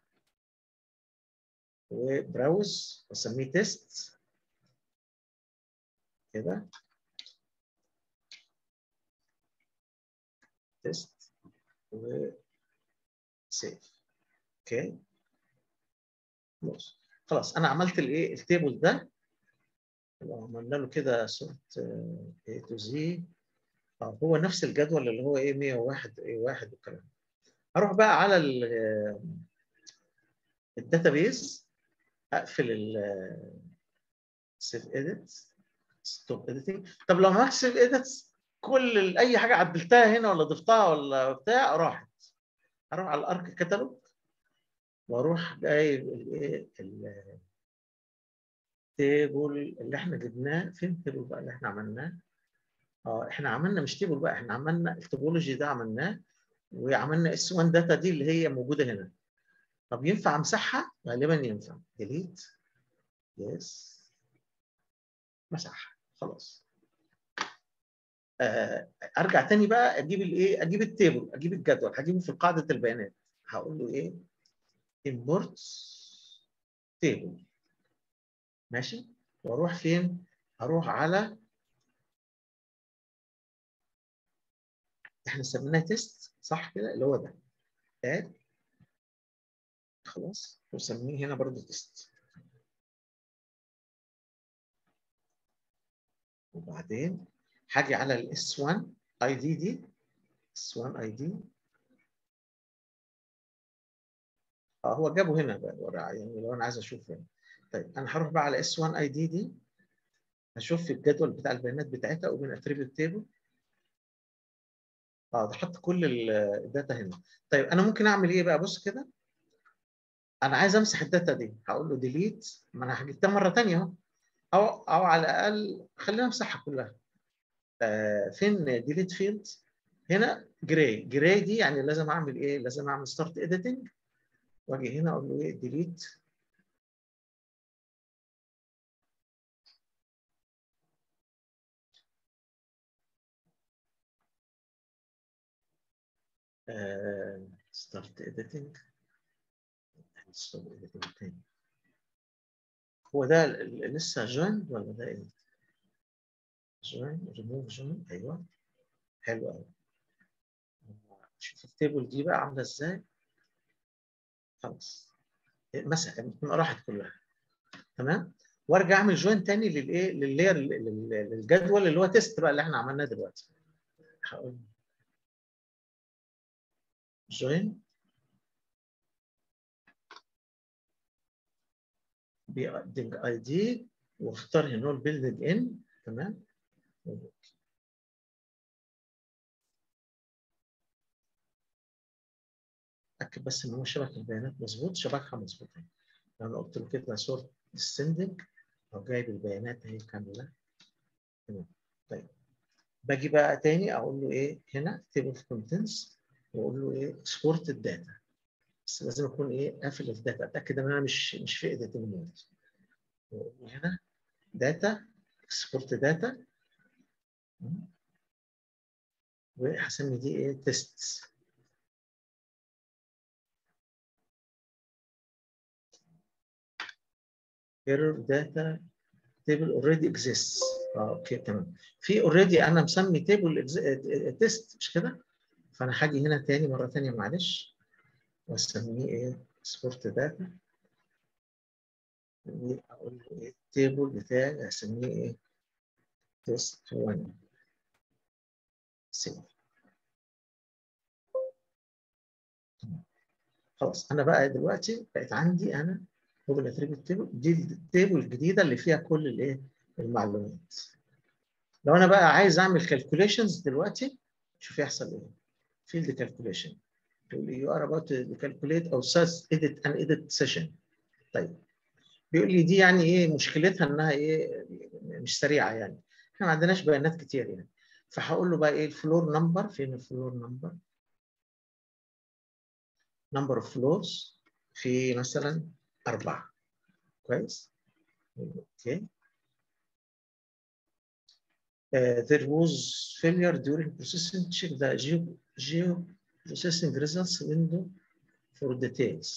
وبراوز واسميه تيست كده، تيست وسيف. اوكي. خلاص انا عملت الايه التيبل ده. لو عملنا له كده صوره A to Z، هو نفس الجدول اللي هو ايه 101 A1 والكلام. اروح بقى على الداتابيز، اقفل السيف اديت، ستوب اديتنج. طب لو ما عملتش سيف اديت، كل اي حاجه عدلتها هنا ولا ضفتها ولا بتاع راحت. اروح على الارك كتالوج واروح جايب الايه التيبل اللي احنا جبناه. فين التيبل بقى اللي احنا عملناه؟ احنا عملنا مش تيبل بقى، احنا عملنا التوبولوجي ده عملناه، وعملنا اس 1 داتا دي اللي هي موجوده هنا. طب ينفع امسحها؟ غالبا ينفع. ديليت. يس. مسحها. خلاص. ارجع تاني بقى اجيب الايه، اجيب التيبل، اجيب الجدول، هجيبه في قاعده البيانات. هقول له ايه، import table. ماشي. واروح فين؟ اروح على، احنا سميناه تيست صح كده، اللي هو ده اد. خلاص. وسميه هنا برضه تيست. وبعدين هاجي على الاس 1 اي دي دي، اس 1 اي دي. هو جابه هنا بقى ورا، يعني لو انا عايز اشوف هنا. طيب انا هروح بقى على اس 1 اي دي دي، هشوف في الجدول بتاع البيانات بتاعتها وبين اتريبيوت تيبل. ده حط كل الداتا هنا. طيب انا ممكن اعمل ايه بقى؟ بص كده، انا عايز امسح الداتا دي، هقول له ديليت، ما انا جبتها مره ثانيه اهو، او على الاقل خلينا امسحها كلها. فين ديليت فيلد؟ هنا جراي دي، يعني لازم اعمل ايه؟ لازم اعمل ستارت اديتنج، واجي هنا اقول له ايه؟ ديليت. ستارت اديتنج، تاني. هو ده لسه جوين ولا ده ايه؟ جوين، ريموف جوين، ايوه، حلو قوي. شوف التيبل دي بقى عامله ازاي. خلاص مسح، راحت كلها. تمام. وارجع اعمل جوين تاني للايه؟ لللاير، للجدول اللي هو تيست بقى اللي احنا عملناه دلوقتي. هقول جوين بيلدنج اي دي، واختار هنا البيلدنج ان. تمام. اتاكد بس ان هو شبك البيانات مظبوط، شبكها مظبوط. لو انا قلت له كده سورت ديسندنج، او جايب البيانات اهي كامله. تمام. طيب باجي بقى تاني اقول له ايه هنا؟ تيبل اوف كونتنتس، واقول له ايه؟ اكسبورت الداتا. بس لازم اكون ايه؟ قافل الداتا، اتاكد ان انا مش في ايديتنج مود. هنا داتا، اكسبورت داتا، وهسمي دي ايه؟ تيست. ايرور داتا تيبل اوريدي اكزيستس. اوكي تمام. في اوريدي انا مسمي تيبل تيست، مش كده؟ فانا هاجي هنا تاني مره ثانيه، معلش، واسميه ايه؟ اكسبورت داتا، اقول له ايه؟ التيبل بتاعي هسميه ايه؟ تيست 1. سيف. خلاص انا بقى دلوقتي بقت عندي انا جوجل اتريبيوت تيبل، دي التيبل الجديده اللي فيها كل الايه؟ المعلومات. لو انا بقى عايز اعمل كالكوليشنز دلوقتي، شوف يحصل ايه؟ فيلد كالكوليشن، تقول لي يو ار اباوت تو كالكوليت او ساس اديت ان اديت سيشن. طيب بيقول لي دي يعني ايه مشكلتها؟ انها ايه؟ مش سريعه يعني، احنا ما عندناش بيانات كتير يعني. فهقول له بقى ايه؟ الفلور نمبر، فين الفلور نمبر؟ نمبر اوف فلورز، في مثلا 4. كويس. اوكي. there was failure during processing. Check the geo processing results window for details.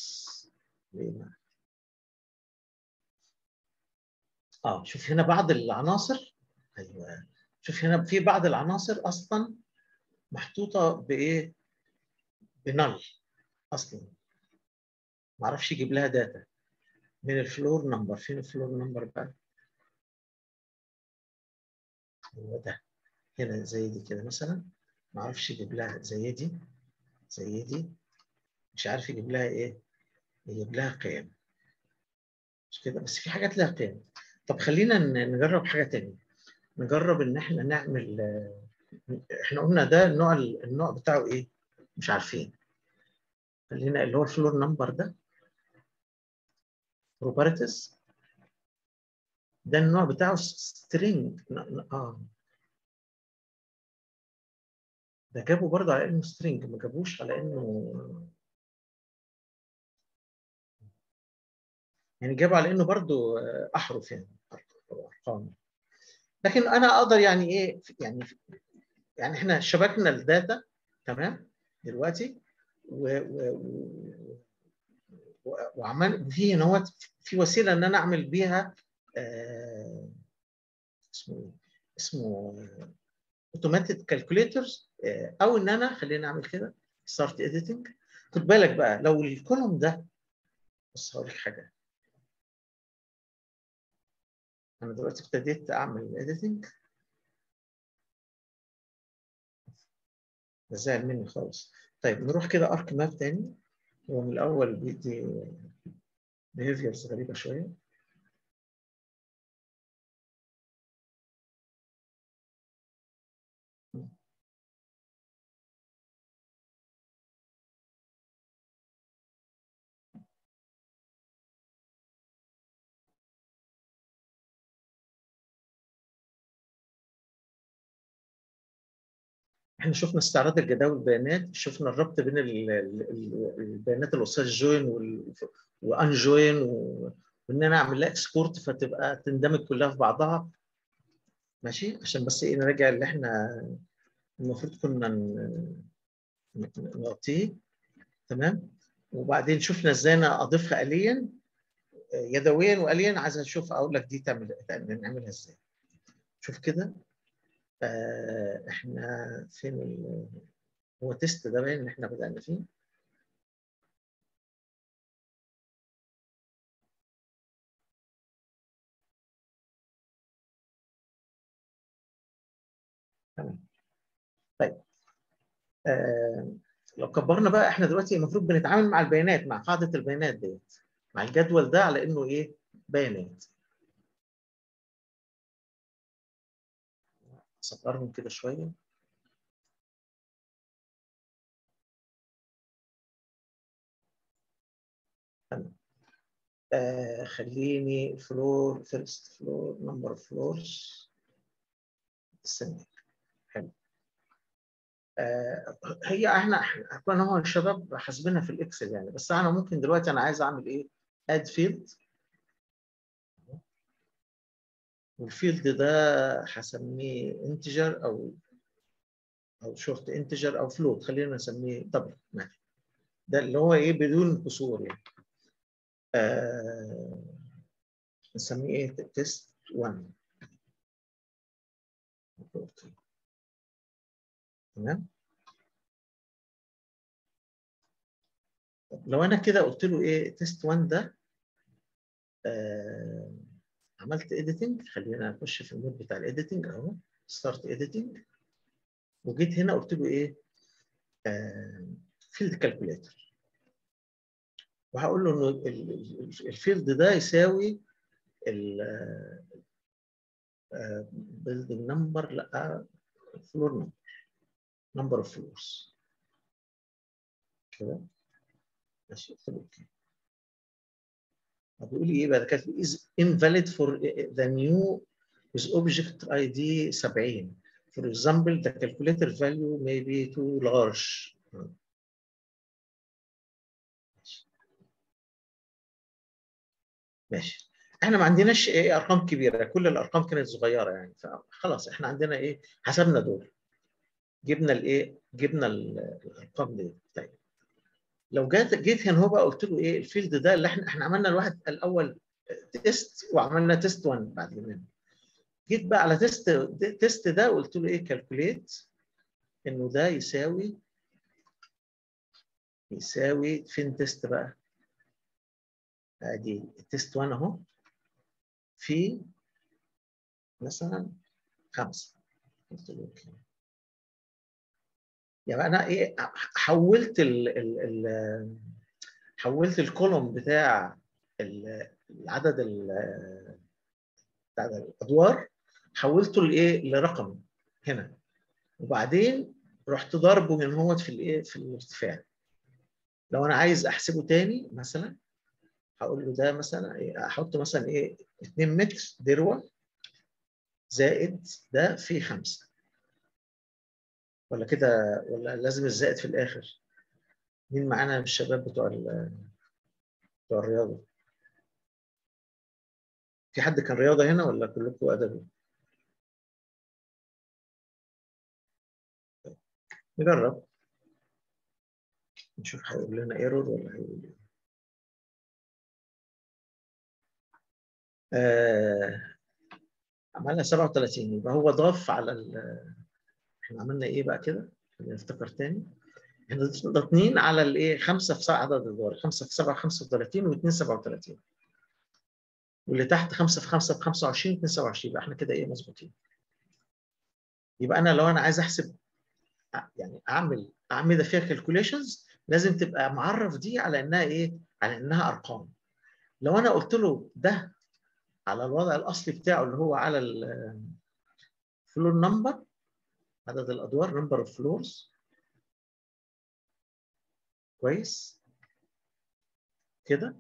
شوف هنا بعض العناصر. ايوه، شوف هنا في بعض العناصر اصلا محطوطه بايه؟ بنل اصلا، ما اعرفش يجيب لها داتا من الفلور نمبر. فين الفلور نمبر بقى؟ هو ده هنا، زي دي كده مثلا، ما اعرفش يجيب لها زي دي، زي دي، مش عارف يجيب لها ايه؟ يجيب لها قيم، مش كده؟ بس في حاجات لها قيم. طب خلينا نجرب حاجه ثانيه. نجرب ان احنا نعمل، احنا قلنا ده النوع بتاعه ايه؟ مش عارفين. خلينا اللي هو الفلور نمبر ده، بروبرتيز، ده النوع بتاعه سترينج. ده جابه برضه على انه سترينج، ما جابوش على انه، يعني جابه على انه برضه احرف، يعني ارقام. لكن انا اقدر يعني ايه؟ يعني احنا شبكنا الداتا تمام دلوقتي، وعمل في هنا في وسيله ان انا اعمل بيها اسمه ايه؟ اسمه اوتوماتيك كالكوليترز، او ان انا خلينا اعمل كده ستارت اديتنج. خد بالك بقى لو الكولوم ده، بص هقول لك حاجه. انا دلوقتي ابتديت اعمل اديتنج، ده زعل مني خالص. طيب نروح كده ارك ماب تاني. هو من الاول بيدي behaviors غريبه شويه. احنا شفنا استعراض الجداول البيانات، شفنا الربط بين البيانات اللي قصاد الجوين وان جوين، وان انا اعمل لها اكسبورت فتبقى تندمج كلها في بعضها. ماشي، عشان بس ايه نراجع اللي احنا المفروض كنا نغطيه. تمام. وبعدين شفنا ازاي انا اضيفها آليا يدويا واليا. عايز اشوف اقول لك دي نعملها ازاي. شوف كده. احنا فين هو تيست ده باين ان احنا بدأنا فيه. تمام. طيب لو كبرنا بقى، احنا دلوقتي المفروض بنتعامل مع البيانات، مع قاعدة البيانات ديت، مع الجدول ده على انه ايه؟ بيانات. اصغرهم كده شوية. تمام. خليني فلور فيرست فلور نمبر اوف فلورز السنة. حلو. هي احنا كنا هو الشباب حاسبينها في الاكسل يعني، بس انا ممكن دلوقتي انا عايز اعمل ايه؟ اد فيلد. والفيلد ده هسميه انتجر او شورت انتجر او فلوت، خلينا نسميه دبل. ماشي. ده اللي هو ايه بدون كسور يعني. نسميه ايه؟ تيست 1. تمام. لو انا كده قلت له ايه تيست 1 ده، عملت اديتنج. خلينا نخش في المود بتاع الاديتنج اهو، ستارت اديتنج. وجيت هنا قلت له ايه؟ فيلد كالكوليتر. وهقول له انه الفيلد ده يساوي building number، لا فلور نمبر اوف فلورز كده. ماشي. اوكي. بيقول لي ايه بقى؟ كاتب is invalid for the new with object ID 70. For example, the calculator value may be too large. ماشي. احنا ما عندناش ايه ارقام كبيره، كل الارقام كانت صغيره يعني، فخلاص احنا عندنا ايه؟ حسبنا دول، جبنا الايه؟ جبنا الارقام دي. طيب لو جيت هنا هو بقى قلت له ايه؟ الفيلد ده اللي احنا عملنا الواحد الاول تيست، وعملنا تيست 1 بعد كده. جيت بقى على تيست ده قلت له ايه؟ كالكوليت انه ده يساوي فين تيست بقى؟ ادي التيست 1 اهو، في مثلا 5. قلت له اوكي. يعني انا ايه؟ حولت حولت الكولوم بتاع العدد بتاع الادوار، حولته لايه؟ لرقم هنا. وبعدين رحت ضاربه من هو في الايه؟ في الارتفاع. لو انا عايز احسبه تاني مثلا، هقول له ده مثلا ايه؟ احط مثلا ايه؟ 2 متر ذروه زائد ده في 5. ولا كده؟ ولا لازم الزائد في الاخر؟ مين معانا من الشباب بتوع الرياضه؟ في حد كان رياضه هنا ولا كلكم ادبي؟ نجرب نشوف هيقول لنا ايرور ولا هيقول ايه. عملنا 37، يبقى هو ضاف على احنا عملنا ايه بقى كده؟ خلينا نفتكر تاني. احنا ضاغطين على الايه؟ 5 في عدد الادوار، 5 في 7 35 و2 37. واللي تحت 5 في 5 ب 25 2 27. يبقى احنا كده ايه؟ مظبوطين. يبقى انا لو انا عايز احسب يعني اعمل اعمده فيها كالكوليشنز، لازم تبقى معرف دي على انها ايه؟ على انها ارقام. لو انا قلت له ده على الوضع الاصلي بتاعه اللي هو على الفلور نمبر، عدد الادوار، نمبر اوف فلورز، كويس كده.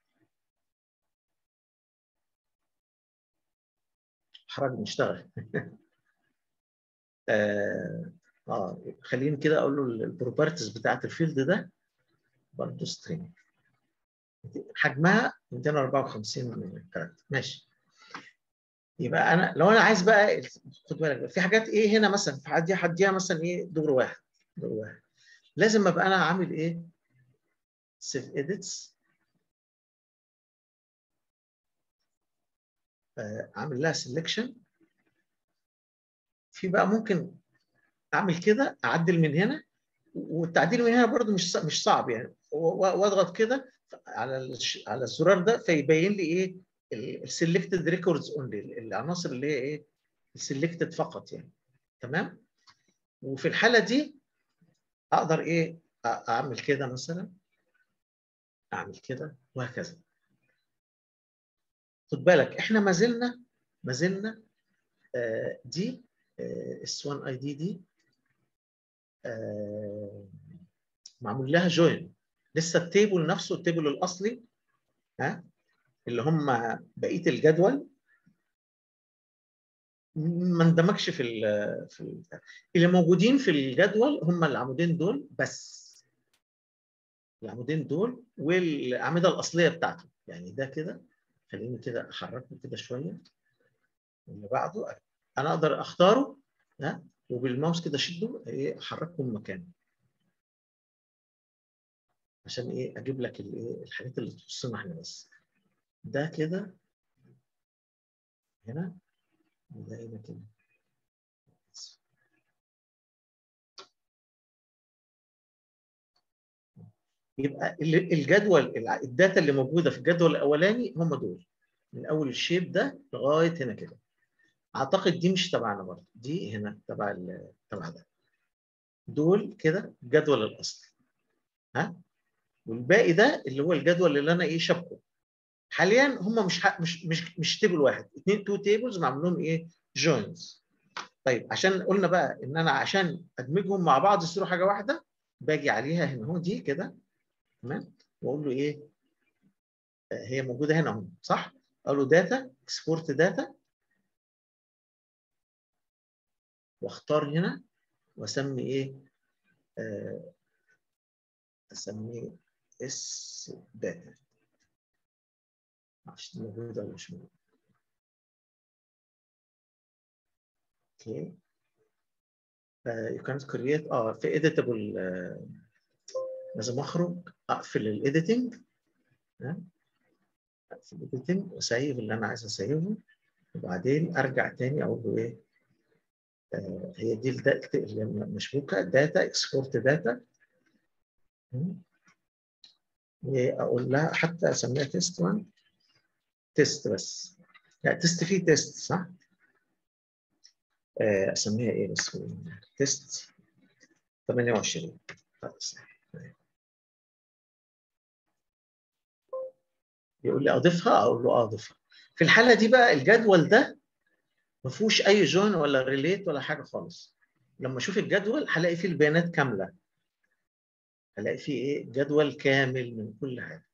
حرج نشتغل. خليني كده اقول له البروبرتيز بتاعت الفيلد ده برضه سترينج، حجمها 254 كاركتر، ماشي. يبقى انا لو انا عايز بقى، خد بالك في حاجات ايه هنا مثلا، هديها مثلا ايه دور واحد، دور واحد لازم ابقى انا عامل ايه؟ سيف اديتس، عامل لها سelection. في بقى ممكن اعمل كده، اعدل من هنا، والتعديل من هنا برضو مش صعب يعني، واضغط كده على الزرار ده فيبين لي ايه؟ السلكتد ريكوردز اونلي، العناصر اللي هي ايه؟ السلكتد فقط يعني، تمام. وفي الحاله دي اقدر ايه؟ اعمل كده مثلا، اعمل كده وهكذا. خد بالك احنا ما زلنا دي اس 1 اي دي معمول لها جوين، لسه التيبل نفسه، التيبل الاصلي اللي هم بقيه الجدول ما اندمجش اللي موجودين في الجدول هم العمودين دول بس، العمودين دول والاعمده الاصليه بتاعته يعني. ده كده خليني كده احركه كده شويه، اللي بعده انا اقدر اختاره وبالماوس كده اشده ايه، احركه من مكانه عشان ايه؟ اجيب لك الايه الحاجات اللي تخصنا احنا بس. ده كده هنا، وده هنا كده. يبقى الجدول، الداتا اللي موجوده في الجدول الاولاني هم دول، من اول الشيب ده لغايه هنا كده. اعتقد دي مش تبعنا برضه، دي هنا تبع ده. دول كده الجدول الاصلي، والباقي ده اللي هو الجدول اللي انا ايه شابكه. حاليا هم مش تيبل واحد، تو تيبلز معمول لهم ايه؟ جوينز. طيب عشان قلنا بقى ان انا عشان ادمجهم مع بعض يصيروا حاجه واحده، باجي عليها هنا اهو دي كده، تمام، واقول له ايه؟ هي موجوده هنا اهو صح؟ اقول له داتا، اكسبورت داتا، واختار هنا واسمي ايه؟ اسميه اس داتا. معرفش موجوده ولا مش موجوده. اوكي. يو كانت كرييت في اديتابل. لازم اخرج اقفل الايديتنج، اقفل الايديتنج واسيب اللي انا عايز اسيبه، وبعدين ارجع تاني اقول له ايه؟ هي دي الداتا اللي مشبوكه، داتا اكسبورت داتا، واقول لها حتى اسميها تيست 1، تيست بس، يعني تيست فيه تيست صح؟ اسميها ايه بس؟ تيست 28 خلاص. يقول لي اضيفها، اقول له اضيفها. في الحاله دي بقى الجدول ده ما فيهوش اي جوين ولا ريليت ولا حاجه خالص. لما اشوف الجدول هلاقي فيه البيانات كامله، هلاقي فيه ايه؟ جدول كامل من كل حاجه.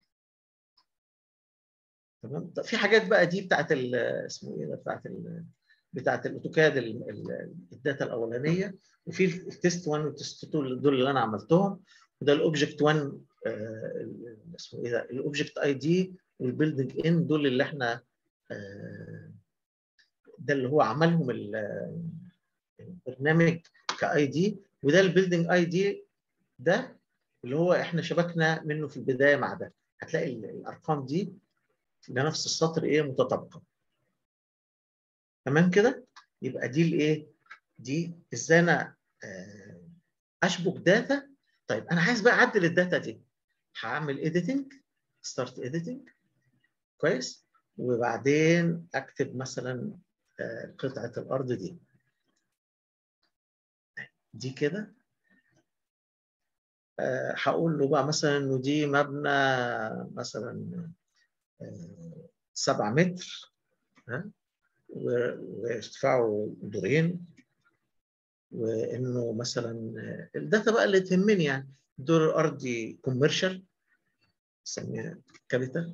تمام. في حاجات بقى دي بتاعت اسمه ايه ده؟ بتاعت الاوتوكاد، الداتا الاولانيه، وفي التيست 1 والتيست 2 دول اللي انا عملتهم، وده الاوبجكت 1 اسمه ايه ده؟ الاوبجكت اي دي والبيلدنج ان، دول اللي احنا ده اللي هو عملهم البرنامج كاي دي، وده البيلدنج اي دي ده اللي هو احنا شبكنا منه في البدايه مع ده. هتلاقي الارقام دي لنفس السطر ايه؟ متطابقه. تمام كده؟ يبقى دي الايه؟ دي ازاي انا اشبك داتا. طيب انا عايز بقى اعدل الداتا دي، هعمل ايديتنج، ستارت ايديتنج، كويس، وبعدين اكتب مثلا قطعه الارض دي. دي كده هقول له بقى مثلا انه دي مبنى مثلا 7 متر وارتفاعه دورين، وانه مثلا الداتا بقى اللي تهمني يعني الدور الارضي كوميرشال نسميها كابيتال،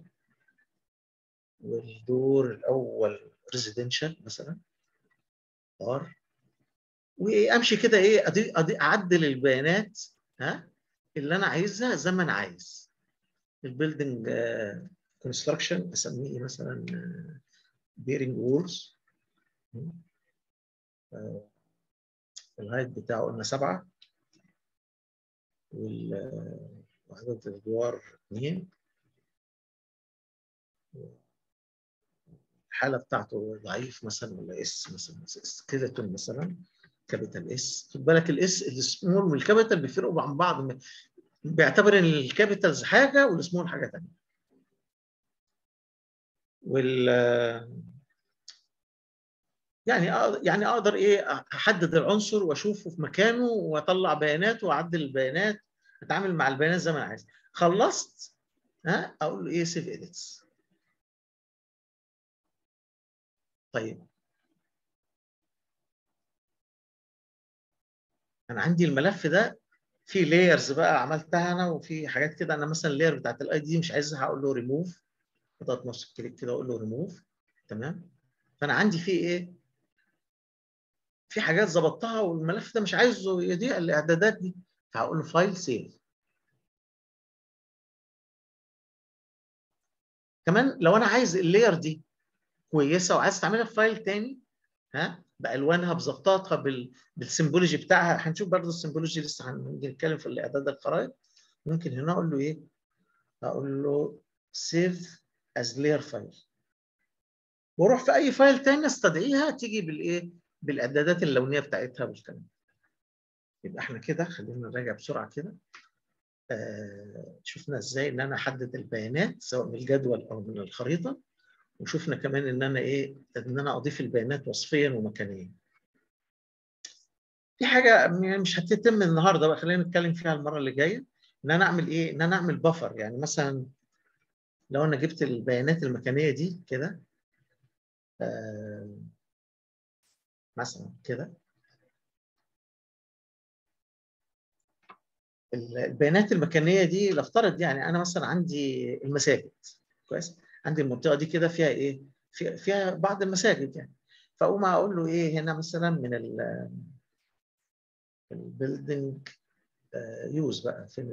والدور الاول ريزيدنشال مثلا ار، وامشي كده ايه اعدل البيانات اللي انا عايزها زي ما انا عايز. البيلدنج كونستراكشن اسميه مثلا بيرنج وولز، الهايت بتاعه قلنا 7 وعدد الادوار 2، الحاله بتاعته ضعيف مثلا ولا اس مثلا سكيلتون مثلا كابيتال اس. خد بالك الاس السمول والكابيتال بيفرقوا عن بعض، بيعتبر ان الكابيتالز حاجه والسمول حاجه ثانيه. وال يعني اقدر ايه احدد العنصر واشوفه في مكانه واطلع بيانات واعدل البيانات، اتعامل مع البيانات زي ما انا عايز. خلصت اقول له ايه سيف اديتس. طيب انا عندي الملف ده في لايرز بقى عملتها انا، وفي حاجات كده. انا مثلا اللاير بتاعت الاي دي مش عايزها، هقول له ريموف، اضغط نص كليك كده اقول له ريموف. تمام. فانا عندي فيه ايه؟ في حاجات ظبطتها والملف ده مش عايزه يضيع الاعدادات دي، فهقول له فايل سيف. كمان لو انا عايز اللاير دي كويسه وعايز تعملها في فايل تاني بالوانها بظبطاتها بالسيمبولوجي بتاعها، هنشوف برضه السيمبولوجي لسه هنيجي نتكلم في الاعداد الخرائط. ممكن هنا اقول له ايه؟ اقول له سيف از لاير فايل، واروح في اي فايل تاني استدعيها تيجي بالايه؟ بالاعدادات اللونيه بتاعتها بالكلام. يبقى احنا كده خلينا نراجع بسرعه كده. شفنا ازاي ان انا احدد البيانات سواء من الجدول او من الخريطه، وشفنا كمان ان انا ايه؟ ان انا اضيف البيانات وصفيا ومكانيا. في حاجه مش هتتم النهارده بقى، خلينا نتكلم فيها المره اللي جايه. ان انا اعمل ايه؟ ان انا اعمل بفر. يعني مثلا لو انا جبت البيانات المكانيه دي كده مثلا كده، البيانات المكانيه دي نفترض يعني انا مثلا عندي المساجد كويس، عندي المنطقه دي كده فيها ايه؟ فيها بعض المساجد يعني. فاقوم اقول له ايه هنا مثلا من البيلدنج يوز بقى فين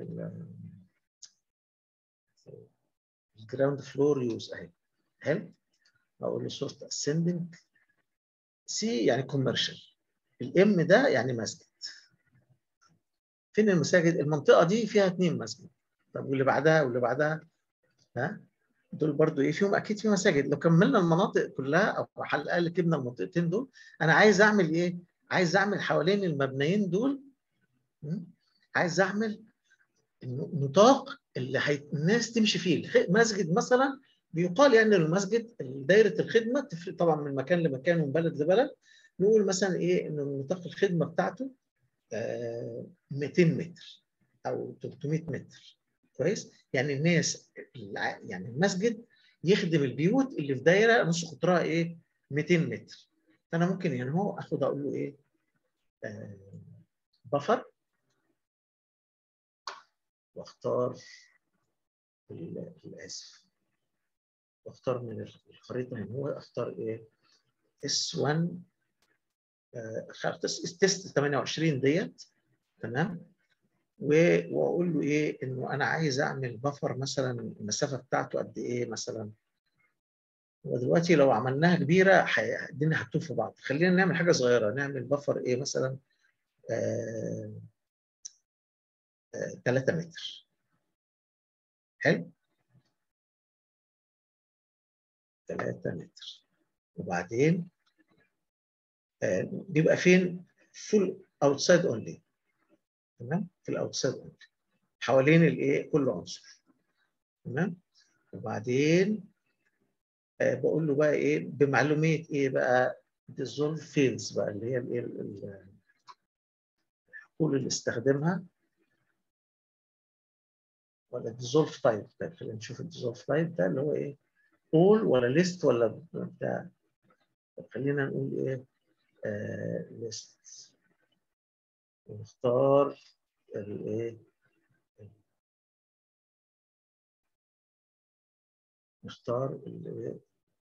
الجراوند فلور يوز اهي. حلو. اقول له سورت اسندنج، سي يعني كوميرشال، الام ده يعني مسجد. فين المساجد؟ المنطقه دي فيها 2 مسجد. طب واللي بعدها واللي بعدها دول برضو ايه فيهم؟ اكيد في مساجد. لو كملنا المناطق كلها او على الاقل جبنا المنطقتين دول، انا عايز اعمل ايه؟ عايز اعمل حوالين المبنيين دول، عايز اعمل نطاق اللي الناس تمشي فيه. مسجد مثلا بيقال يعني المسجد دايره الخدمه تفرق طبعا من مكان لمكان ومن بلد لبلد. نقول مثلا ايه؟ ان نطاق الخدمه بتاعته 200 متر او 300 متر. كويس؟ يعني الناس يعني المسجد يخدم البيوت اللي في دايره نص قطرها ايه؟ 200 متر. فانا ممكن يعني هو اخد اقول له ايه؟ بفر، واختار اسف، واختار من الخريطه هنا هو اختار ايه؟ اس 1 تيست 28 ديت. تمام. واقول له ايه؟ انه انا عايز اعمل بفر مثلا المسافه بتاعته قد ايه مثلا. ودلوقتي لو عملناها كبيره الدنيا هتتوه في بعض. خلينا نعمل حاجه صغيره، نعمل بفر ايه مثلا 3 متر. حلو. 3 متر. وبعدين بيبقى فين؟ فول اوتسايد اونلي. تمام. في الاوتسايد اونلي حوالين الايه؟ كل عنصر. تمام. وبعدين بقول له بقى ايه؟ بمعلوميه ايه بقى؟ ديزولف فيلز بقى اللي هي الايه؟ التول اللي استخدمها ولا الديزولف تايب. طيب خلينا نشوف الديزولف تايب ده اللي هو ايه، all ولا ليست ولا بتاع. طب خلينا نقول ايه، ليست، ونختار الايه، نختار ال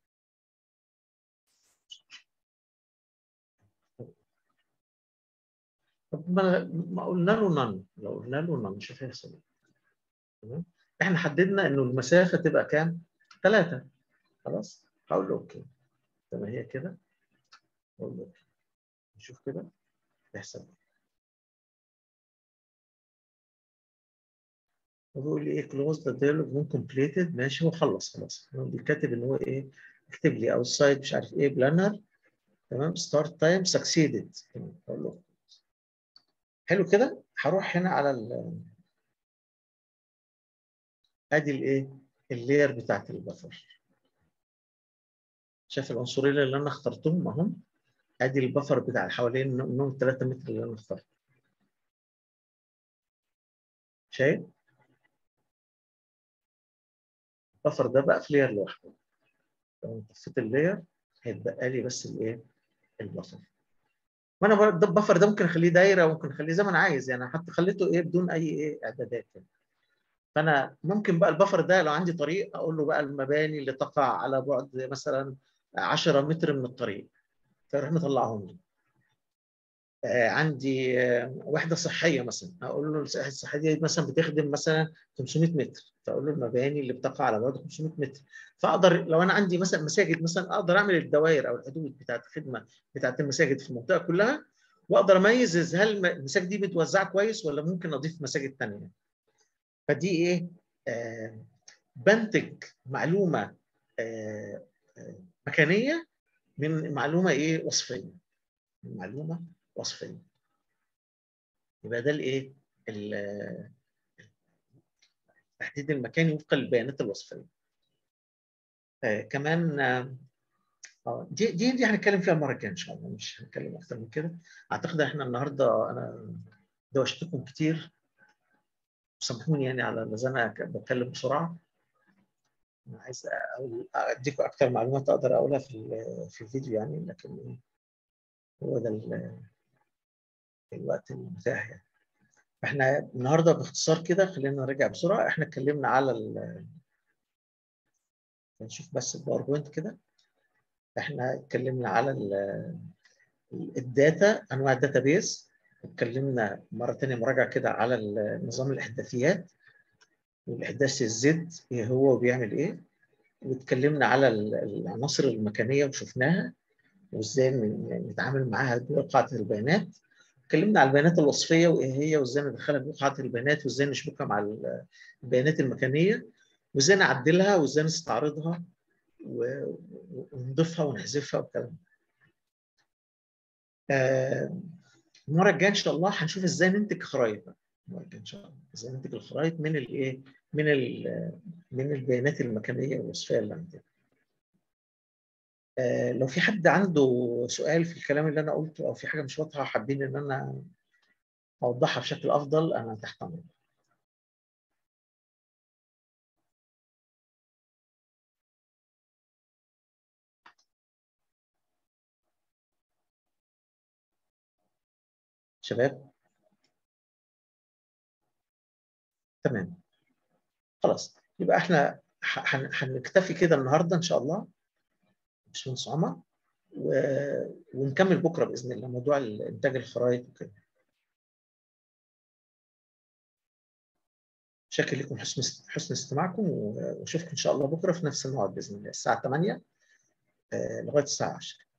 طب ما قلنا له نون، لو قلنا له نون شوف هيحصل ايه. تمام، احنا حددنا انه المسافه تبقى كام؟ 3. خلاص هقول له اوكي زي ما هي كده، اقول له اوكي، نشوف كده يحصل ايه. وبيقول لي ايه كلوز ذا ديالوج وين كومبليتد. ماشي هو خلص خلاص، هو بيكتب ان هو ايه، اكتب لي اوت سايد مش عارف ايه بلانر. تمام، ستارت تايم سكسيدد. تمام اقول له حلو كده. هروح هنا على ادي الايه، اللاير بتاعت البفر. شايف العنصرين اللي انا اخترتهم اهم، ادي البفر بتاع حوالين منهم 3 متر اللي انا اخترته. شايف البفر ده بقى في لاير لوحده. لو طفيت اللاير هيتبقى لي بس الايه، البفر. وانا ده البفر ده ممكن اخليه دايره وممكن اخليه زي ما انا عايز، يعني حتى خليته ايه بدون اي ايه اعدادات يعني. فانا ممكن بقى البفر ده لو عندي طريق اقول له بقى المباني اللي تقع على بعد مثلا 10 متر من الطريق فيروح مطلعهم لي. عندي وحده صحيه مثلا اقول له الوحده الصحيه دي مثلا بتخدم مثلا 500 متر، فاقول له المباني اللي بتقع على بعد 500 متر. فاقدر لو انا عندي مثلا مساجد مثلا اقدر اعمل الدوائر او الحدود بتاعت الخدمه بتاعت المساجد في المنطقه كلها، واقدر اميز هل المساجد دي متوزعه كويس ولا ممكن اضيف مساجد ثانيه. فدي ايه، بنتج معلومه مكانيه من معلومه ايه وصفيه، من معلومه وصفيه. يبقى ده الايه، التحديد المكاني وفقا للبيانات الوصفيه. كمان دي هنتكلم فيها المره الجايه ان شاء الله، مش هنتكلم اكتر من كده. اعتقد احنا النهارده انا دوشتكم كتير، سامحوني يعني على ان انا بتكلم بسرعه. انا عايز اديكم اكتر معلومات اقدر اقولها في الفيديو يعني، لكن هو ده الوقت المتاح يعني. احنا النهارده باختصار كده خلينا نرجع بسرعه. احنا اتكلمنا على نشوف بس الباوربوينت كده. احنا اتكلمنا على الداتا، انواع الداتابيز. اتكلمنا مره ثانيه مراجعه كده على نظام الاحداثيات والاحداث الزد ايه هو وبيعمل ايه. واتكلمنا على العناصر المكانيه وشفناها وازاي نتعامل معاها جوه قاعده البيانات. اتكلمنا على البيانات الوصفيه وايه هي وازاي ندخلها جوه قاعده البيانات وازاي نشبكها مع البيانات المكانيه وازاي نعدلها وازاي نستعرضها ونضيفها ونحذفها والكلام. المره الجايه ان شاء الله هنشوف ازاي ننتج خرائط بقى. المره الجايه ان شاء الله ازاي ننتج الخرائط من الايه، من البيانات المكانيه والوصفيه اللي عندنا. لو في حد عنده سؤال في الكلام اللي انا قلته او في حاجه مش واضحه حابين ان انا اوضحها بشكل افضل، انا تحت امرك. شباب تمام خلاص، يبقى احنا هنكتفي كده النهارده ان شاء الله باشمهندس عمر، ونكمل بكره باذن الله موضوع انتاج الخرائط وكده. شاكر لكم حسن استماعكم، واشوفكم ان شاء الله بكره في نفس الموعد باذن الله الساعه 8 لغايه الساعه 10.